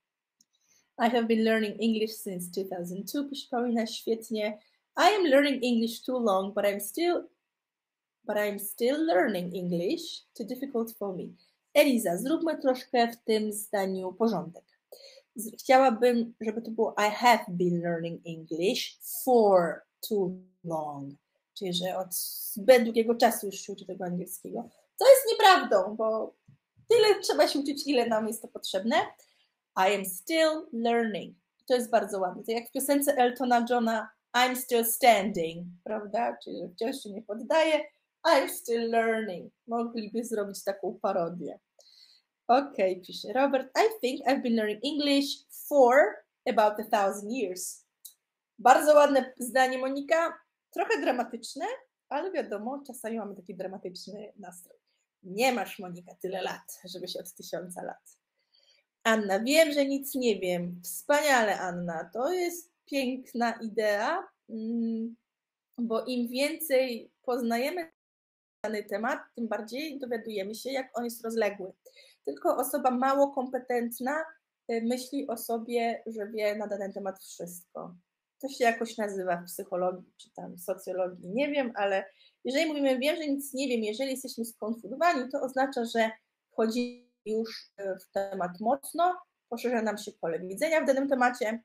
I have been learning English since two thousand two, pisze Paulina, świetnie. I am learning English too long, but I'm still but I'm still learning English, too difficult for me. Eliza, zróbmy troszkę w tym zdaniu porządek. Chciałabym, żeby to było I have been learning English for too long, czyli że od zbyt długiego czasu już się uczy tego angielskiego, co jest nieprawdą, bo tyle trzeba się uczyć, ile nam jest to potrzebne. I am still learning. To jest bardzo ładne. To jak w piosence Eltona Johna I'm still standing, prawda? Czyli że wciąż się nie poddaję. I'm still learning. Mogliby zrobić taką parodię. Okej, okay, pisze Robert. I think I've been learning English for about a thousand years. Bardzo ładne zdanie, Monika. Trochę dramatyczne, ale wiadomo, czasami mamy taki dramatyczny nastrój. Nie masz, Monika, tyle lat, żeby się od tysiąca lat. Anna, wiem, że nic nie wiem. Wspaniale, Anna. To jest piękna idea, bo im więcej poznajemy dany temat, tym bardziej dowiadujemy się, jak on jest rozległy. Tylko osoba mało kompetentna myśli o sobie, że wie na dany temat wszystko. To się jakoś nazywa w psychologii czy tam socjologii, nie wiem, ale jeżeli mówimy, wiem, że nic nie wiem, jeżeli jesteśmy skonfundowani, to oznacza, że wchodzi już w temat mocno, poszerza nam się pole widzenia w danym temacie,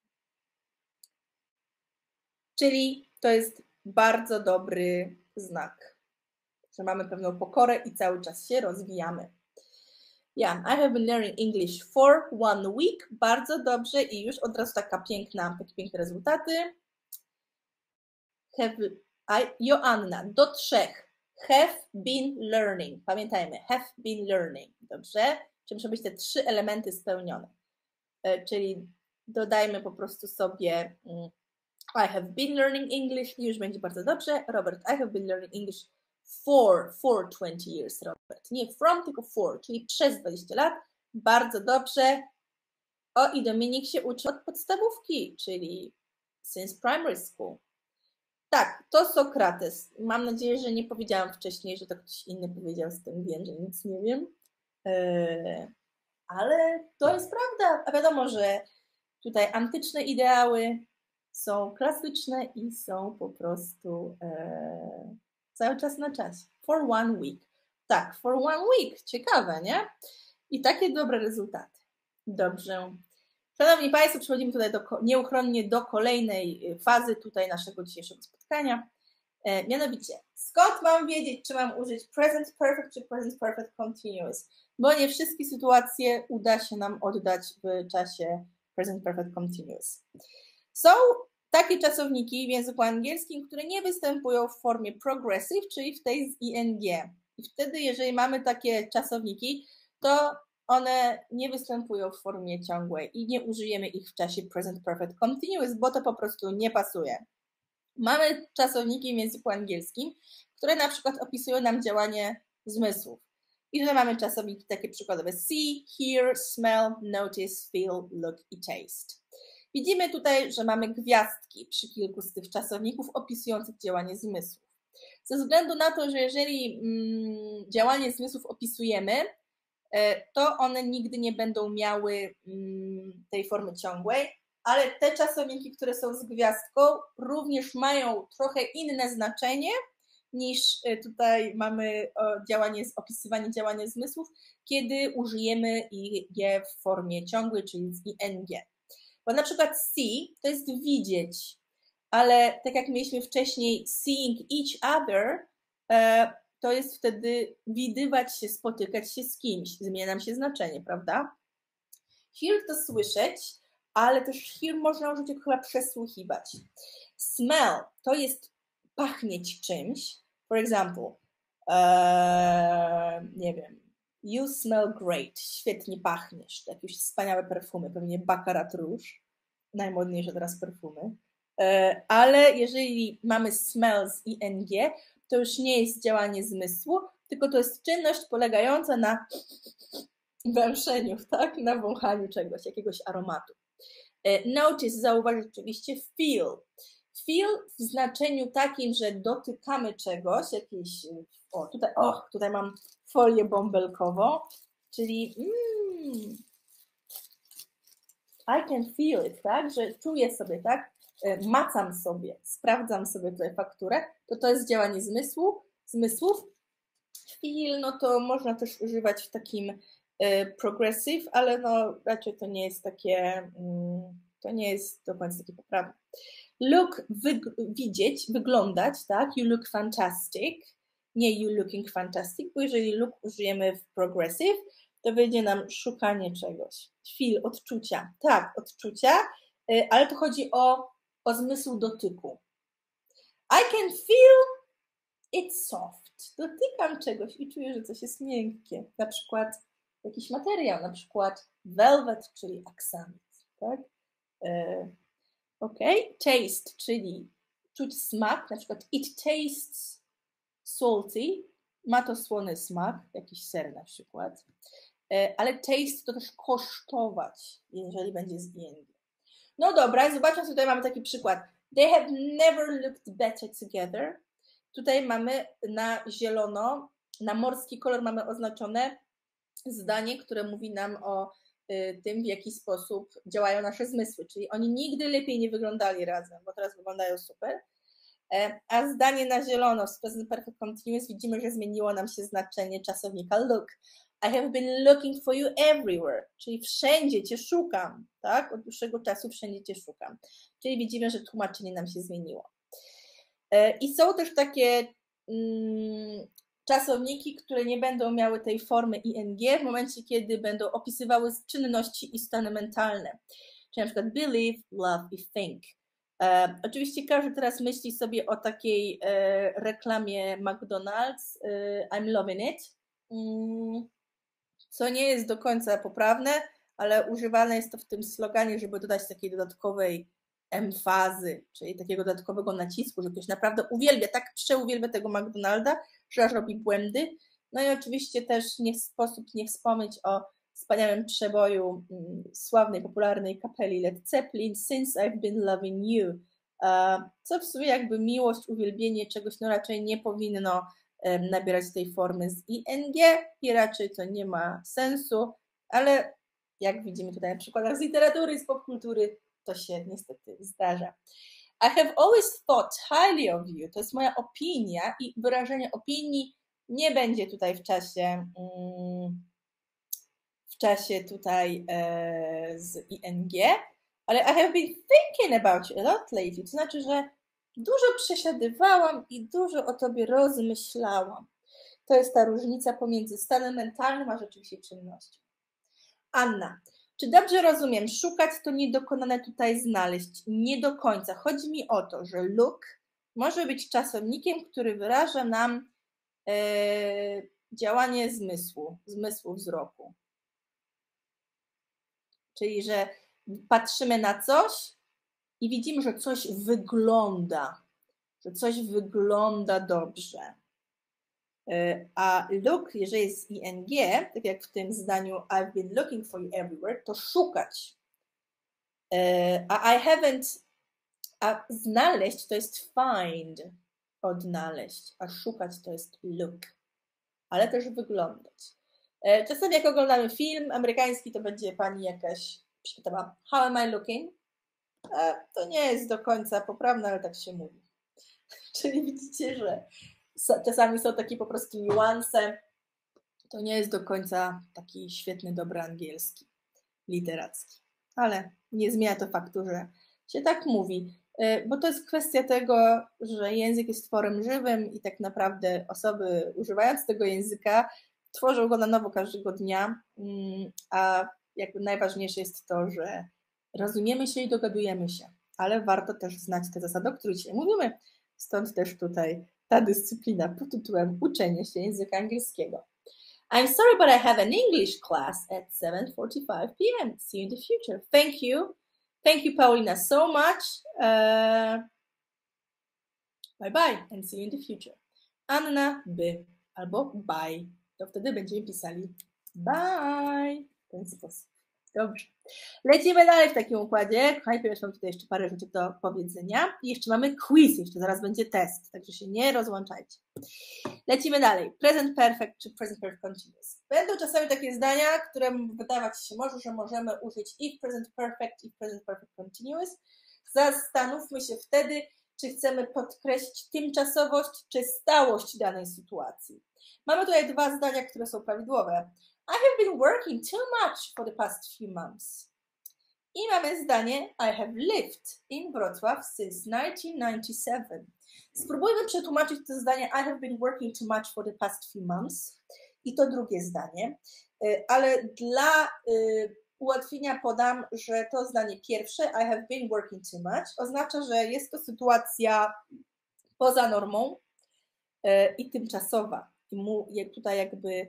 czyli to jest bardzo dobry znak, że mamy pewną pokorę i cały czas się rozwijamy. Yeah, I have been learning English for one week. Bardzo dobrze i już od razu taka piękna, takie piękne rezultaty. Have, I, Joanna, do trzech. Have been learning. Pamiętajmy, have been learning. Dobrze? Czyli muszą być te trzy elementy spełnione. Czyli dodajmy po prostu sobie I have been learning English i już będzie bardzo dobrze. Robert, I have been learning English for, for twenty years, Robert. Nie from, tylko for, czyli przez dwadzieścia lat. Bardzo dobrze. O, i Dominik się uczy od podstawówki, czyli since primary school. Tak, to Sokrates. Mam nadzieję, że nie powiedziałam wcześniej, że to ktoś inny powiedział, z tym wiem, że nic nie wiem. Eee, ale to jest prawda. A wiadomo, że tutaj antyczne ideały są klasyczne i są po prostu eee, cały czas na czasie. For one week. Tak, for one week. Ciekawe, nie? I takie dobre rezultaty. Dobrze. Szanowni Państwo, przechodzimy tutaj do, nieuchronnie do kolejnej fazy tutaj naszego dzisiejszego spotkania. E, mianowicie, skąd mam wiedzieć, czy mam użyć present perfect czy present perfect continuous? Bo nie wszystkie sytuacje uda się nam oddać w czasie present perfect continuous. Są takie czasowniki w języku angielskim, które nie występują w formie progressive, czyli w tej z ing. I wtedy, jeżeli mamy takie czasowniki, to one nie występują w formie ciągłej i nie użyjemy ich w czasie present perfect continuous, bo to po prostu nie pasuje. Mamy czasowniki w języku angielskim, które na przykład opisują nam działanie zmysłów. I tutaj mamy czasowniki takie przykładowe see, hear, smell, notice, feel, look i taste. Widzimy tutaj, że mamy gwiazdki przy kilku z tych czasowników opisujących działanie zmysłów. Ze względu na to, że jeżeli mm, działanie zmysłów opisujemy, to one nigdy nie będą miały tej formy ciągłej, ale te czasowniki, które są z gwiazdką, również mają trochę inne znaczenie niż tutaj mamy działanie, opisywanie działania zmysłów, kiedy użyjemy je w formie ciągłej, czyli z ing. Bo na przykład see to jest widzieć, ale tak jak mieliśmy wcześniej seeing each other, to jest wtedy widywać się, spotykać się z kimś. Zmienia nam się znaczenie, prawda? Hear to słyszeć, ale też hear można użyć jako chyba przesłuchiwać. Smell to jest pachnieć czymś. For example, uh, nie wiem, you smell great, świetnie pachniesz. Jakieś wspaniałe perfumy, pewnie Baccarat Rouge, najmodniejsze teraz perfumy. Uh, ale jeżeli mamy smell z ing, to już nie jest działanie zmysłu, tylko to jest czynność polegająca na węszeniu, tak? Na wąchaniu czegoś, jakiegoś aromatu. Notice, zauważyć oczywiście feel. Feel w znaczeniu takim, że dotykamy czegoś, jakiejś, o tutaj, o, tutaj mam folię bąbelkową, czyli mm, I can feel it, tak? Że czuję sobie, tak? Macam sobie, sprawdzam sobie tutaj fakturę, to to jest działanie zmysłu, zmysłów. Feel, no to można też używać w takim e, progressive, ale no raczej to nie jest takie, mm, To nie jest do końca takie poprawne. Look, wyg- widzieć, wyglądać, tak? You look fantastic. Nie you looking fantastic, bo jeżeli look użyjemy w progressive, to wyjdzie nam szukanie czegoś. Feel, odczucia. Tak, odczucia, ale to chodzi o, o zmysł dotyku. I can feel it's soft. Dotykam czegoś i czuję, że coś jest miękkie. Na przykład jakiś materiał, na przykład velvet, czyli aksamit. Tak? Ok, taste, czyli czuć smak, na przykład it tastes salty, ma to słony smak, jakiś ser na przykład, ale taste to też kosztować, jeżeli będzie z ing. No dobra, zobaczmy, tutaj mamy taki przykład. They have never looked better together. Tutaj mamy na zielono, na morski kolor mamy oznaczone zdanie, które mówi nam o tym, w jaki sposób działają nasze zmysły, czyli oni nigdy lepiej nie wyglądali razem, bo teraz wyglądają super, a zdanie na zielono w present perfect continuous widzimy, że zmieniło nam się znaczenie czasownika look. I have been looking for you everywhere, czyli wszędzie Cię szukam, tak? Od dłuższego czasu wszędzie Cię szukam, czyli widzimy, że tłumaczenie nam się zmieniło. I są też takie mm, czasowniki, które nie będą miały tej formy ing w momencie, kiedy będą opisywały czynności i stany mentalne. Czyli na przykład believe, love i think. E, oczywiście każdy teraz myśli sobie o takiej e, reklamie McDonald's, e, I'm loving it, mm, co nie jest do końca poprawne, ale używane jest to w tym sloganie, żeby dodać takiej dodatkowej emfazy, czyli takiego dodatkowego nacisku, że ktoś naprawdę uwielbia, tak przeuwielbia tego McDonalda, że aż robi błędy. No i oczywiście też nie sposób nie wspomnieć o wspaniałym przeboju mm, sławnej, popularnej kapeli Led Zeppelin, Since I've Been Loving You, uh, co w sumie jakby miłość, uwielbienie czegoś no raczej nie powinno um, nabierać tej formy z ing i raczej to nie ma sensu, ale jak widzimy tutaj na przykładach z literatury, z popkultury, to się niestety zdarza. I have always thought highly of you. To jest moja opinia i wyrażenie opinii nie będzie tutaj w czasie w czasie tutaj e, z ing, ale I have been thinking about you a lot lately. To znaczy, że dużo przesiadywałam i dużo o tobie rozmyślałam. To jest ta różnica pomiędzy stanem mentalnym a rzeczywiście czynnością. Anna. Czy dobrze rozumiem, szukać to niedokonane tutaj znaleźć? Nie do końca. Chodzi mi o to, że look może być czasownikiem, który wyraża nam e, działanie zmysłu, zmysłu wzroku. Czyli, że patrzymy na coś i widzimy, że coś wygląda, że coś wygląda dobrze. A look, jeżeli jest ing, tak jak w tym zdaniu I've been looking for you everywhere, to szukać. A I haven't, a znaleźć to jest find, odnaleźć, a szukać to jest look, ale też wyglądać. Czasami jak oglądamy film amerykański, to będzie pani jakaś pytała, how am I looking? To nie jest do końca poprawne, ale tak się mówi. Czyli widzicie, że czasami są takie po prostu niuanse. To nie jest do końca taki świetny, dobry angielski, literacki. Ale nie zmienia to faktu, że się tak mówi. Bo to jest kwestia tego, że język jest tworem żywym i tak naprawdę osoby używając tego języka tworzą go na nowo każdego dnia, a jakby najważniejsze jest to, że rozumiemy się i dogadujemy się, ale warto też znać te zasady, o których dzisiaj mówimy. Stąd też tutaj ta dyscyplina pod tytułem Uczenie się języka angielskiego. I'm sorry, but I have an English class at seven forty-five p m See you in the future. Thank you. Thank you, Paulina, so much. Uh, bye bye and see you in the future. Anna, by albo bye. To wtedy będziemy pisali bye. W ten sposób. Dobrze. Lecimy dalej w takim układzie. Kochani, ponieważ mam tutaj jeszcze parę rzeczy do powiedzenia. I jeszcze mamy quiz, jeszcze zaraz będzie test, także się nie rozłączajcie. Lecimy dalej. Present perfect czy present perfect continuous. Będą czasami takie zdania, które wydawać się może, że możemy użyć i w present perfect, i w present perfect continuous. Zastanówmy się wtedy, czy chcemy podkreślić tymczasowość, czy stałość danej sytuacji. Mamy tutaj dwa zdania, które są prawidłowe. I have been working too much for the past few months. I mamy zdanie I have lived in Wrocław since nineteen ninety-seven. Spróbujmy przetłumaczyć to zdanie I have been working too much for the past few months. I to drugie zdanie. Ale dla ułatwienia podam, że to zdanie pierwsze I have been working too much oznacza, że jest to sytuacja poza normą i tymczasowa. I tutaj jakby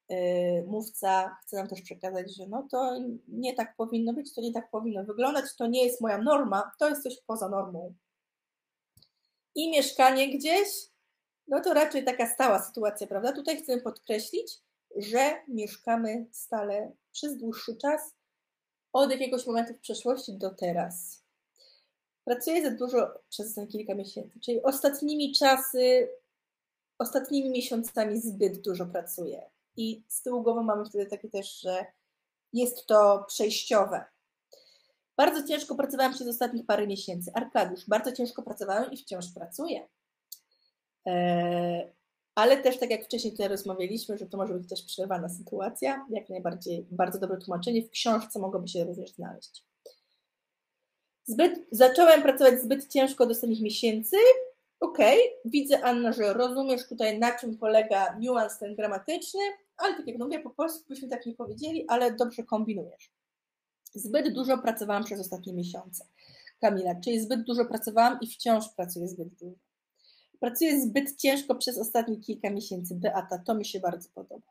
mówca chce nam też przekazać, że no to nie tak powinno być, to nie tak powinno wyglądać, to nie jest moja norma, to jest coś poza normą. I mieszkanie gdzieś, no to raczej taka stała sytuacja, prawda? Tutaj chcę podkreślić, że mieszkamy stale przez dłuższy czas, od jakiegoś momentu w przeszłości do teraz. Pracuję za dużo przez ostatnie kilka miesięcy, czyli ostatnimi czasy, ostatnimi miesiącami zbyt dużo pracuję. I z tyłu głowy mamy wtedy takie też, że jest to przejściowe. Bardzo ciężko pracowałam przez ostatnich parę miesięcy. Arkadiusz, bardzo ciężko pracowałem i wciąż pracuję. Eee, ale też, tak jak wcześniej tutaj rozmawialiśmy, że to może być też przerwana sytuacja, jak najbardziej bardzo dobre tłumaczenie, w książce mogłoby się również znaleźć. Zbyt, zacząłem pracować zbyt ciężko od ostatnich miesięcy. Okej, okay. Widzę, Anna, że rozumiesz tutaj, na czym polega niuans ten gramatyczny, ale tak jak mówię, po polsku byśmy tak nie powiedzieli, ale dobrze kombinujesz. Zbyt dużo pracowałam przez ostatnie miesiące. Kamila, czyli zbyt dużo pracowałam i wciąż pracuję zbyt dużo. Pracuję zbyt ciężko przez ostatnie kilka miesięcy. Beata, to mi się bardzo podoba.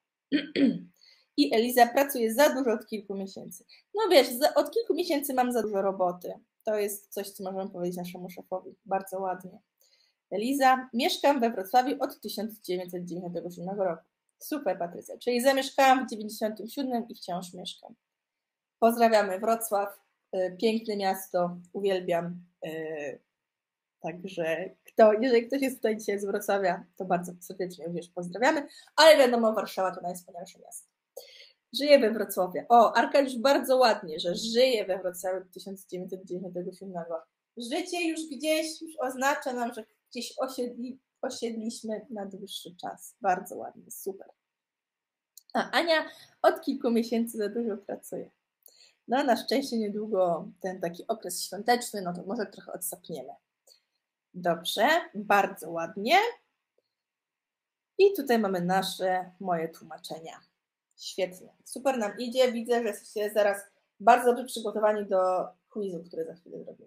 I Eliza, pracuje za dużo od kilku miesięcy. No wiesz, za, od kilku miesięcy mam za dużo roboty. To jest coś, co możemy powiedzieć naszemu szefowi. Bardzo ładnie. Eliza, mieszkam we Wrocławiu od tysiąc dziewięćset dziewięćdziesiątego siódmego roku. Super, Patrycja. Czyli zamieszkałam w dziewięćdziesiątym siódmym i wciąż mieszkam. Pozdrawiamy Wrocław. Piękne miasto. Uwielbiam. Także kto, jeżeli ktoś jest tutaj dzisiaj z Wrocławia, to bardzo serdecznie również pozdrawiamy. Ale wiadomo, Warszawa to najwspanialsze miasto. Żyję we Wrocławiu. O, Arkadiusz, bardzo ładnie, że żyje we Wrocławiu od tysiąc dziewięćset dziewięćdziesiątego siódmego. Życie już gdzieś już oznacza nam, że gdzieś osiedli, osiedliśmy na dłuższy czas. Bardzo ładnie, super. A Ania od kilku miesięcy za dużo pracuje. No na szczęście niedługo ten taki okres świąteczny, no to może trochę odsapniemy. Dobrze, bardzo ładnie. I tutaj mamy nasze, moje tłumaczenia. Świetnie, super nam idzie. Widzę, że jesteście zaraz bardzo dobrze przygotowani do quizu, który za chwilę zrobimy.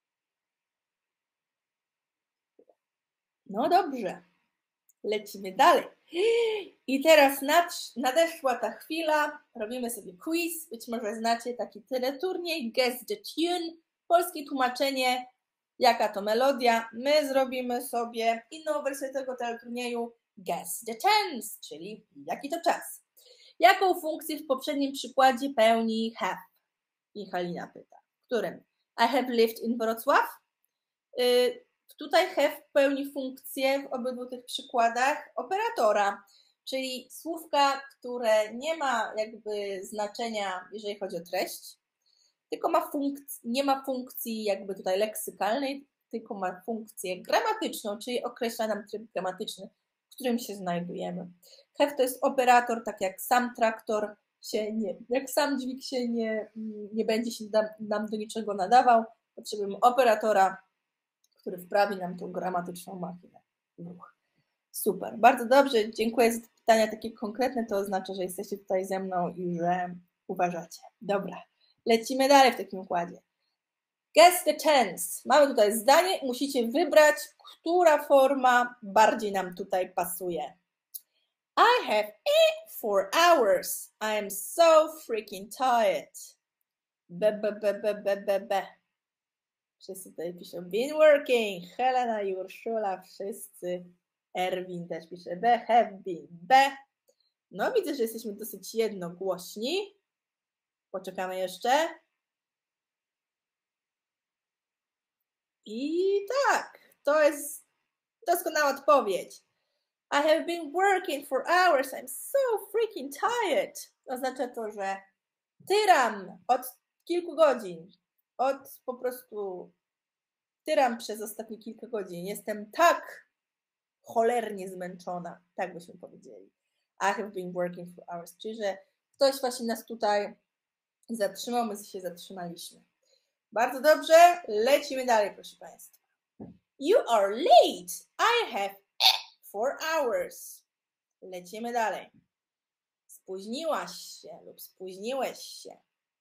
No dobrze, lecimy dalej. I teraz nad, nadeszła ta chwila, robimy sobie quiz. Być może znacie taki teleturniej, Guess the Tune, polskie tłumaczenie, jaka to melodia. My zrobimy sobie inną wersję tego teleturnieju, Guess the Tense, czyli jaki to czas. Jaką funkcję w poprzednim przykładzie pełni have? I Halina pyta. W którym? I have lived in Wrocław. Yy, tutaj have pełni funkcję w obydwu tych przykładach operatora, czyli słówka, które nie ma jakby znaczenia, jeżeli chodzi o treść, tylko ma funkc- nie ma funkcji jakby tutaj leksykalnej, tylko ma funkcję gramatyczną, czyli określa nam tryb gramatyczny, w którym się znajdujemy. Have to jest operator, tak jak sam traktor się nie, jak sam dźwig się nie, nie będzie się nam, nam do niczego nadawał, potrzebujemy operatora, który wprawi nam tą gramatyczną machinę w ruch. Super, bardzo dobrze, dziękuję za te pytania takie konkretne, to oznacza, że jesteście tutaj ze mną i że uważacie. Dobra, lecimy dalej w takim układzie. Guess the tense. Mamy tutaj zdanie, musicie wybrać, która forma bardziej nam tutaj pasuje. I have ate for hours. I am so freaking tired. Be, be, be, be, be, be, be. Wszyscy tutaj piszą been working. Helena, Urszula, wszyscy. Erwin też pisze be, have been, be. No widzę, że jesteśmy dosyć jednogłośni. Poczekamy jeszcze. I tak, to jest doskonała odpowiedź. I have been working for hours. I'm so freaking tired. Oznacza to, że tyram od kilku godzin. Od po prostu tyram przez ostatnie kilka godzin. Jestem tak cholernie zmęczona. Tak byśmy powiedzieli. I have been working for hours. Czyli, że ktoś właśnie nas tutaj zatrzymał, my się zatrzymaliśmy. Bardzo dobrze, lecimy dalej, proszę Państwa. You are late. I have four hours. Lecimy dalej. Spóźniłaś się lub spóźniłeś się.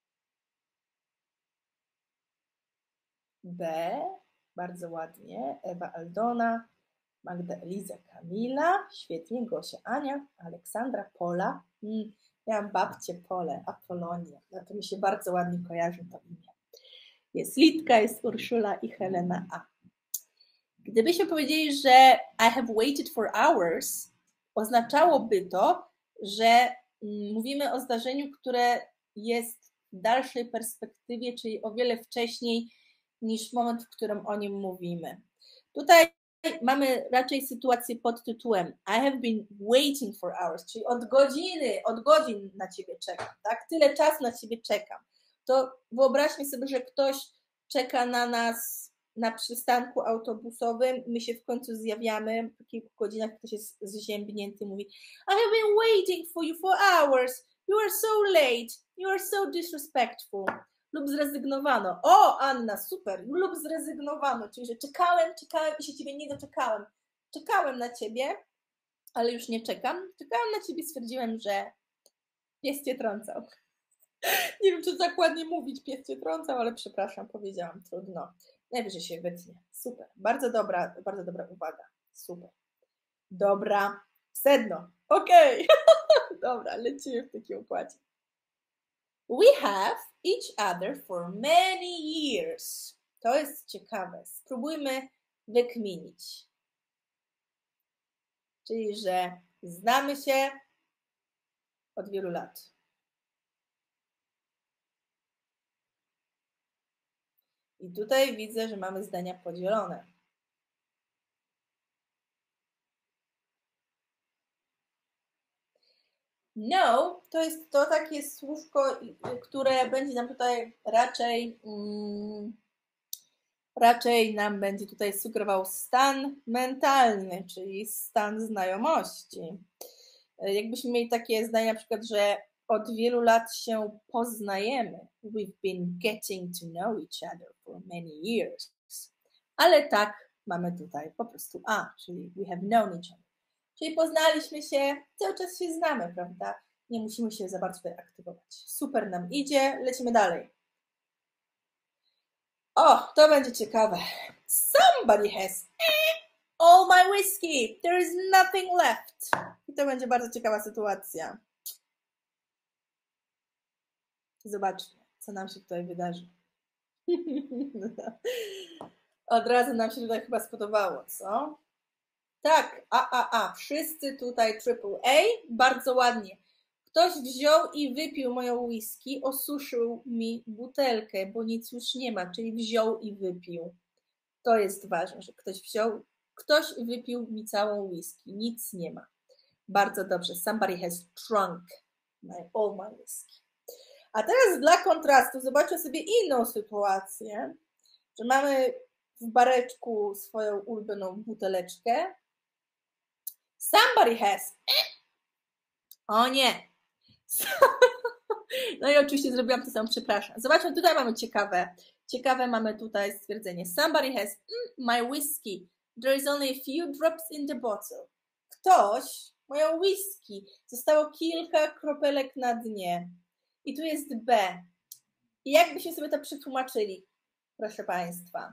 B. Bardzo ładnie. Ewa Aldona, Magda Eliza Kamila, świetnie, Gosia Ania, Aleksandra Pola. Hmm, miałam babcię Polę, Apolonia. No to mi się bardzo ładnie kojarzy to imię. Jest Litka, jest Urszula i Helena A. Gdybyśmy powiedzieli, że I have waited for hours, oznaczałoby to, że mówimy o zdarzeniu, które jest w dalszej perspektywie, czyli o wiele wcześniej niż moment, w którym o nim mówimy. Tutaj mamy raczej sytuację pod tytułem I have been waiting for hours, czyli od godziny, od godzin na Ciebie czekam, tak? Tyle czasu na Ciebie czekam. To wyobraźmy sobie, że ktoś czeka na nas na przystanku autobusowym, my się w końcu zjawiamy, po kilku godzinach ktoś jest zziębnięty, mówi I have been waiting for you for hours, you are so late, you are so disrespectful. Lub zrezygnowano. O, Anna, super. Lub zrezygnowano, czyli że czekałem, czekałem i się Ciebie nie doczekałem. Czekałem na Ciebie, ale już nie czekam. Czekałem na Ciebie, stwierdziłem, że pies Cię trącał. Nie wiem, czy tak ładnie mówić, pies Cię trącał, ale przepraszam, powiedziałam, trudno. Najwyżej się wytnie. Super. Bardzo dobra, bardzo dobra uwaga. Super. Dobra. Sedno. Okej. Okay. Dobra, lecimy w takim układzie. We have each other for many years. To jest ciekawe. Spróbujmy wykminić. Czyli, że znamy się od wielu lat. I tutaj widzę, że mamy zdania podzielone. No, to jest to takie słówko, które będzie nam tutaj raczej, um, raczej nam będzie tutaj sugerował stan mentalny, czyli stan znajomości. Jakbyśmy mieli takie zdanie na przykład, że od wielu lat się poznajemy. We've been getting to know each other for many years. Ale tak mamy tutaj po prostu a, czyli we have known each other. Czyli poznaliśmy się, cały czas się znamy, prawda? Nie musimy się za bardzo tutaj aktywować. Super nam idzie, lecimy dalej. O, to będzie ciekawe. Somebody has all my whiskey. There is nothing left. I to będzie bardzo ciekawa sytuacja. Zobaczmy, co nam się tutaj wydarzy. Od razu nam się tutaj chyba spodobało, co? Tak, a, a, a, wszyscy tutaj triple A, bardzo ładnie. Ktoś wziął i wypił moją whisky, osuszył mi butelkę, bo nic już nie ma, czyli wziął i wypił. To jest ważne, że ktoś wziął, ktoś wypił mi całą whisky, nic nie ma. Bardzo dobrze, somebody has drunk my, all my whisky. A teraz dla kontrastu zobaczmy sobie inną sytuację, że mamy w bareczku swoją ulubioną buteleczkę. Somebody has. O nie. No i oczywiście zrobiłam to samo, przepraszam. Zobaczmy, tutaj mamy ciekawe. Ciekawe mamy tutaj stwierdzenie. Somebody has my whiskey. There is only a few drops in the bottle. Ktoś, moją whisky. Zostało kilka kropelek na dnie. I tu jest B. I jak byśmy sobie to przetłumaczyli, proszę Państwa?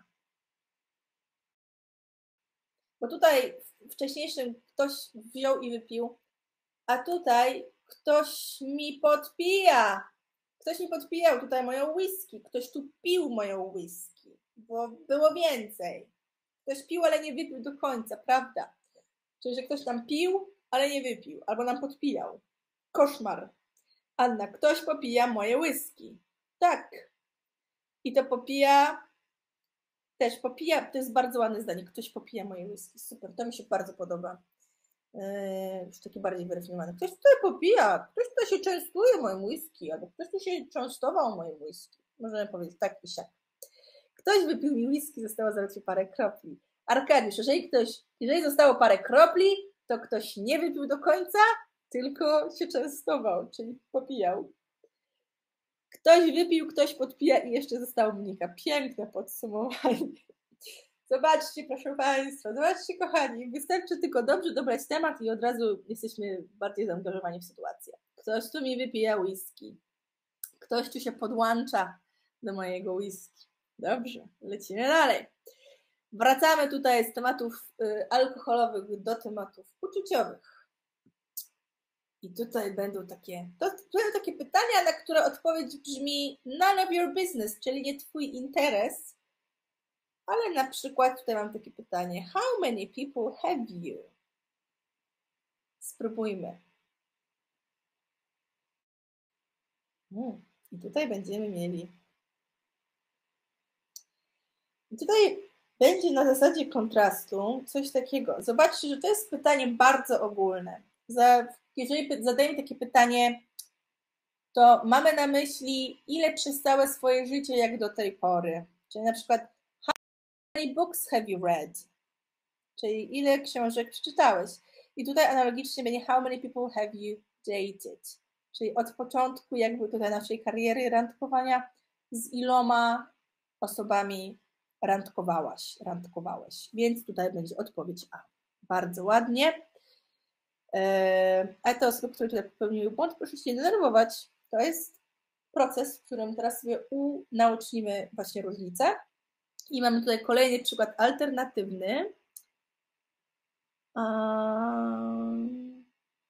Bo tutaj w wcześniejszym ktoś wziął i wypił, a tutaj ktoś mi podpija. Ktoś mi podpijał tutaj moją whisky. Ktoś tu pił moją whisky, bo było więcej. Ktoś pił, ale nie wypił do końca, prawda? Czyli, że ktoś tam pił, ale nie wypił, albo nam podpijał. Koszmar. Anna, ktoś popija moje whisky. Tak. I to popija, też popija, to jest bardzo ładne zdanie. Ktoś popija moje whisky. Super, to mi się bardzo podoba. Yy, już takie bardziej wyrafinowane. Ktoś tutaj popija, ktoś tutaj się częstuje moim whisky, albo ktoś tu się częstował moim whisky. Możemy powiedzieć tak i siak. Ktoś wypił mi whisky, zostało zaledwie parę kropli. Arkadiusz, jeżeli ktoś, jeżeli zostało parę kropli, to ktoś nie wypił do końca, tylko się częstował, czyli popijał. Ktoś wypił, ktoś podpija i jeszcze zostało mnika. Piękne podsumowanie. Zobaczcie, proszę Państwa, zobaczcie, kochani, wystarczy tylko dobrze dobrać temat i od razu jesteśmy bardziej zaangażowani w sytuację. Ktoś tu mi wypija whisky. Ktoś tu się podłącza do mojego whisky. Dobrze, lecimy dalej. Wracamy tutaj z tematów y, alkoholowych do tematów uczuciowych. I tutaj będą takie, to, będą takie pytania, na które odpowiedź brzmi none of your business, czyli nie twój interes. Ale na przykład tutaj mam takie pytanie. How many people have you? Spróbujmy. Hmm. I tutaj będziemy mieli. I tutaj będzie na zasadzie kontrastu coś takiego. Zobaczcie, że to jest pytanie bardzo ogólne. Za, jeżeli zadajemy takie pytanie, to mamy na myśli, ile przez całe swoje życie, jak do tej pory. Czyli na przykład, how many books have you read? Czyli ile książek przeczytałeś. I tutaj analogicznie będzie, how many people have you dated? Czyli od początku jakby tutaj naszej kariery randkowania, z iloma osobami randkowałaś, randkowałeś. Więc tutaj będzie odpowiedź A. Bardzo ładnie. A te osoby, które tutaj popełniły błąd, proszę się nie denerwować. To jest proces, w którym teraz sobie unaocznimy właśnie różnicę. I mamy tutaj kolejny przykład alternatywny. Um,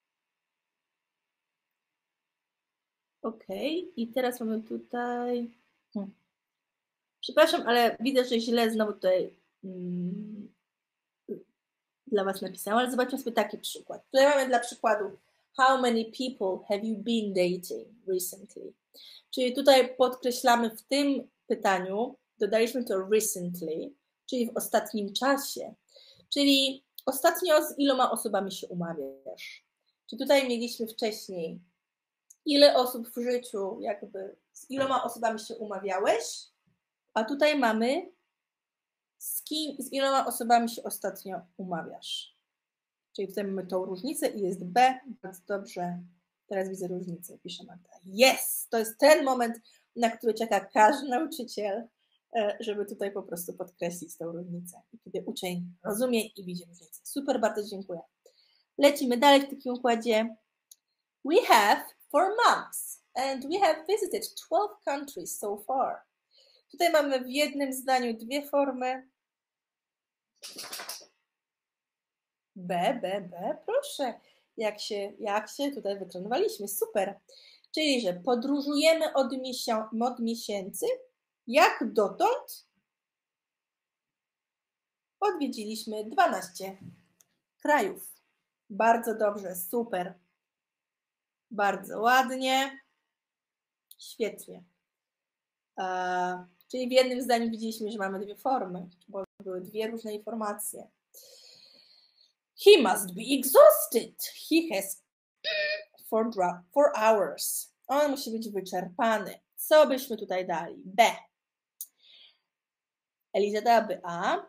ok, i teraz mamy tutaj. Hmm. Przepraszam, ale widzę, że źle znowu tutaj hmm, dla Was napisałam, ale zobaczmy sobie taki przykład. Tutaj mamy dla przykładu how many people have you been dating recently? Czyli tutaj podkreślamy w tym pytaniu, dodaliśmy to recently, czyli w ostatnim czasie. Czyli ostatnio z iloma osobami się umawiasz. Czyli tutaj mieliśmy wcześniej, ile osób w życiu, jakby z iloma osobami się umawiałeś, a tutaj mamy z kim, z iloma osobami się ostatnio umawiasz. Czyli tutaj mamy tą różnicę i jest B. Bardzo dobrze. Teraz widzę różnicę, pisze Marta. Yes! To jest ten moment, na który czeka każdy nauczyciel, żeby tutaj po prostu podkreślić tą różnicę. I kiedy uczeń rozumie i widzi różnicę. Super, bardzo dziękuję. Lecimy dalej w takim układzie. We have four months and we have visited twelve countries so far. Tutaj mamy w jednym zdaniu dwie formy. B, B, B, proszę. Jak się, jak się tutaj wytrenowaliśmy, super. Czyli, że podróżujemy od, miesią- od miesięcy, jak dotąd odwiedziliśmy dwanaście krajów. Bardzo dobrze, super. Bardzo ładnie. Świetnie. Uh, czyli w jednym zdaniu widzieliśmy, że mamy dwie formy, bo były dwie różne informacje. He must be exhausted. He has four, four hours. On musi być wyczerpany. Co byśmy tutaj dali? B. Eliza dałaby A.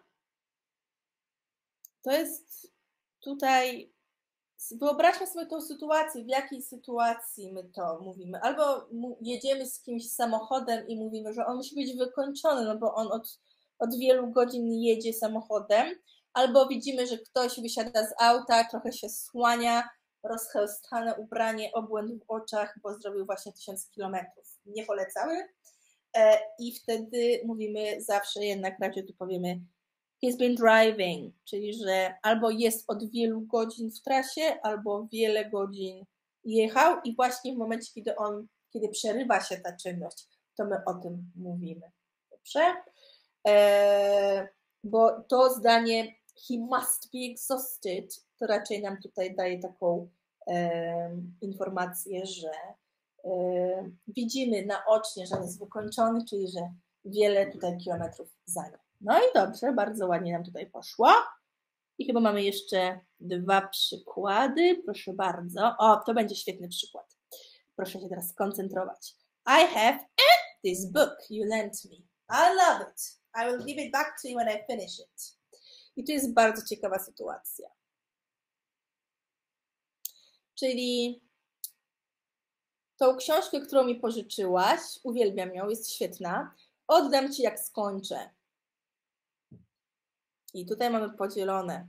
To jest tutaj, wyobraźmy sobie tą sytuację, w jakiej sytuacji my to mówimy. Albo jedziemy z kimś samochodem i mówimy, że on musi być wykończony, no bo on od, od wielu godzin jedzie samochodem. Albo widzimy, że ktoś wysiada z auta, trochę się słania, rozchełstane ubranie, obłęd w oczach, bo zrobił właśnie tysiąc kilometrów. Nie polecały. I wtedy mówimy zawsze jednak, raczej tu powiemy he's been driving, czyli że albo jest od wielu godzin w trasie, albo wiele godzin jechał i właśnie w momencie, kiedy on, kiedy przerywa się ta czynność, to my o tym mówimy. Dobrze? Eee, bo to zdanie he must be exhausted, to raczej nam tutaj daje taką e, informację, że e, widzimy naocznie, że on jest wykończony, czyli że wiele tutaj kilometrów za nim. No i dobrze, bardzo ładnie nam tutaj poszło. I chyba mamy jeszcze dwa przykłady. Proszę bardzo. O, to będzie świetny przykład. Proszę się teraz skoncentrować. I have this book you lent me. I love it. I will give it back to you when I finish it. I to jest bardzo ciekawa sytuacja. Czyli tą książkę, którą mi pożyczyłaś, uwielbiam ją, jest świetna, oddam Ci jak skończę. I tutaj mamy podzielone.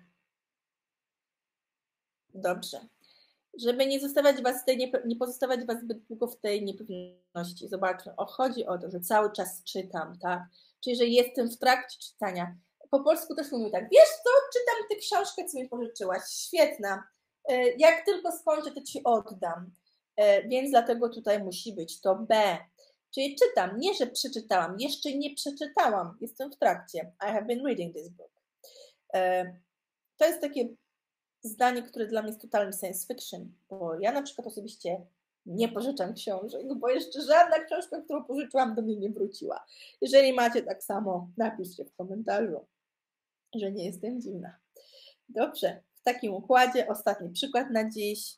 Dobrze. Żeby nie zostawiać was tej, nie, nie pozostawać was zbyt długo w tej niepewności. Zobaczmy, o, chodzi o to, że cały czas czytam, tak? Czyli, że jestem w trakcie czytania. Po polsku też mówię tak, wiesz co, czytam tę książkę, co mi pożyczyłaś, świetna. Jak tylko skończę, to Ci oddam. Więc dlatego tutaj musi być to B. Czyli czytam, nie, że przeczytałam, jeszcze nie przeczytałam, jestem w trakcie. I have been reading this book. To jest takie zdanie, które dla mnie jest totalnym science fiction, bo ja na przykład osobiście nie pożyczam książek, bo jeszcze żadna książka, którą pożyczyłam, do mnie nie wróciła. Jeżeli macie tak samo, napiszcie w komentarzu, że nie jestem dziwna. Dobrze, w takim układzie ostatni przykład na dziś.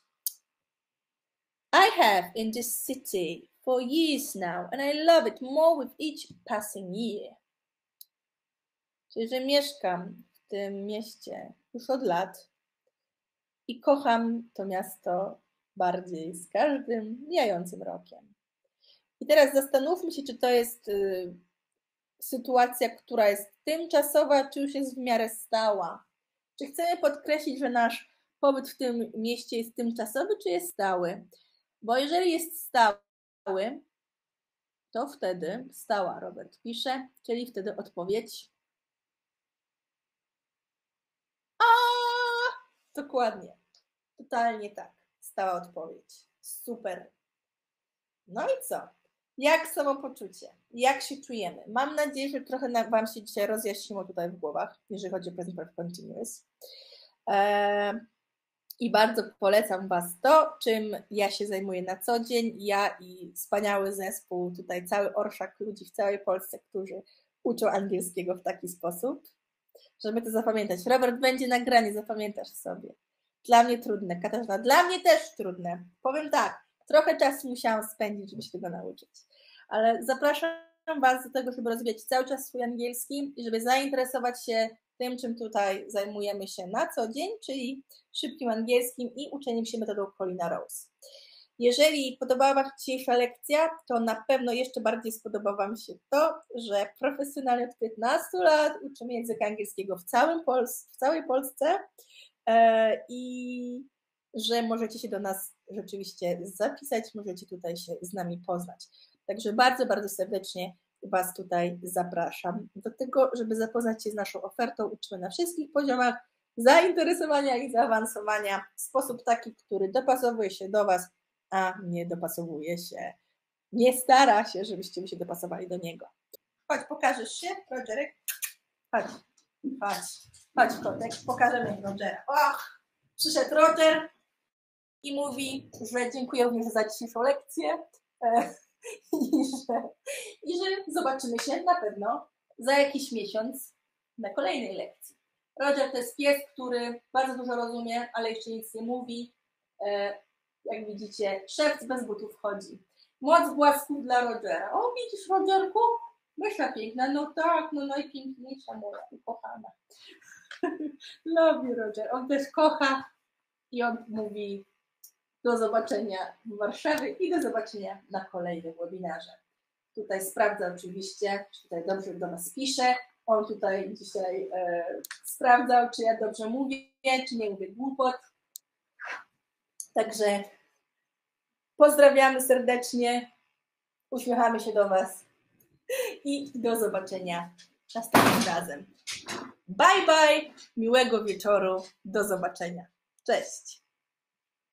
I have in this city for years now and I love it more with each passing year. Czyli, że mieszkam w tym mieście już od lat i kocham to miasto bardziej z każdym mijającym rokiem. I teraz zastanówmy się, czy to jest y, sytuacja, która jest tymczasowa, czy już jest w miarę stała. Czy chcemy podkreślić, że nasz pobyt w tym mieście jest tymczasowy, czy jest stały? Bo jeżeli jest stały, to wtedy, stała Robert pisze, czyli wtedy odpowiedź a dokładnie, totalnie tak, stała odpowiedź, super. No i co? Jak samopoczucie? Jak się czujemy? Mam nadzieję, że trochę Wam się dzisiaj rozjaśniło tutaj w głowach, jeżeli chodzi o present perfect continuous. Eee, I bardzo polecam Was to, czym ja się zajmuję na co dzień. Ja i wspaniały zespół, tutaj cały orszak ludzi w całej Polsce, którzy uczą angielskiego w taki sposób, żeby to zapamiętać. Robert, będzie nagranie, zapamiętasz sobie. Dla mnie trudne, Katarzyna, dla mnie też trudne. Powiem tak, trochę czasu musiałam spędzić, żeby się tego nauczyć. Ale zapraszam Was do tego, żeby rozwijać cały czas swój angielski i żeby zainteresować się tym, czym tutaj zajmujemy się na co dzień, czyli szybkim angielskim i uczeniem się metodą Colina Rose. Jeżeli podobała Wam się dzisiejsza lekcja, to na pewno jeszcze bardziej spodoba Wam się to, że profesjonalnie od piętnastu lat uczymy języka angielskiego w, całym Pols- w całej Polsce e, i że możecie się do nas rzeczywiście zapisać, możecie tutaj się z nami poznać. Także bardzo, bardzo serdecznie Was tutaj zapraszam do tego, żeby zapoznać się z naszą ofertą. Uczymy na wszystkich poziomach zainteresowania i zaawansowania w sposób taki, który dopasowuje się do Was, a nie dopasowuje się, nie stara się, żebyście się dopasowali do niego. Chodź, pokażesz się, Rogerek? Chodź, chodź, chodź, kotek, pokażemy Rogera. Och, przyszedł Roger i mówi, że dziękuję również za dzisiejszą lekcję i że, i że zobaczymy się na pewno za jakiś miesiąc na kolejnej lekcji. Roger to jest pies, który bardzo dużo rozumie, ale jeszcze nic nie mówi. Jak widzicie, szewc bez butów chodzi. Moc błasków dla Rogera. O, widzisz, Rogerku? Mysza piękna. No tak, no najpiękniejsza moja ukochana. Lubi Roger. On też kocha i on mówi do zobaczenia w Warszawie i do zobaczenia na kolejnym webinarze. Tutaj sprawdza oczywiście, czy tutaj dobrze do Was pisze. On tutaj dzisiaj e, sprawdzał, czy ja dobrze mówię, czy nie mówię głupot. Także pozdrawiamy serdecznie, uśmiechamy się do Was i do zobaczenia następnym razem. Bye, bye, miłego wieczoru, do zobaczenia. Cześć.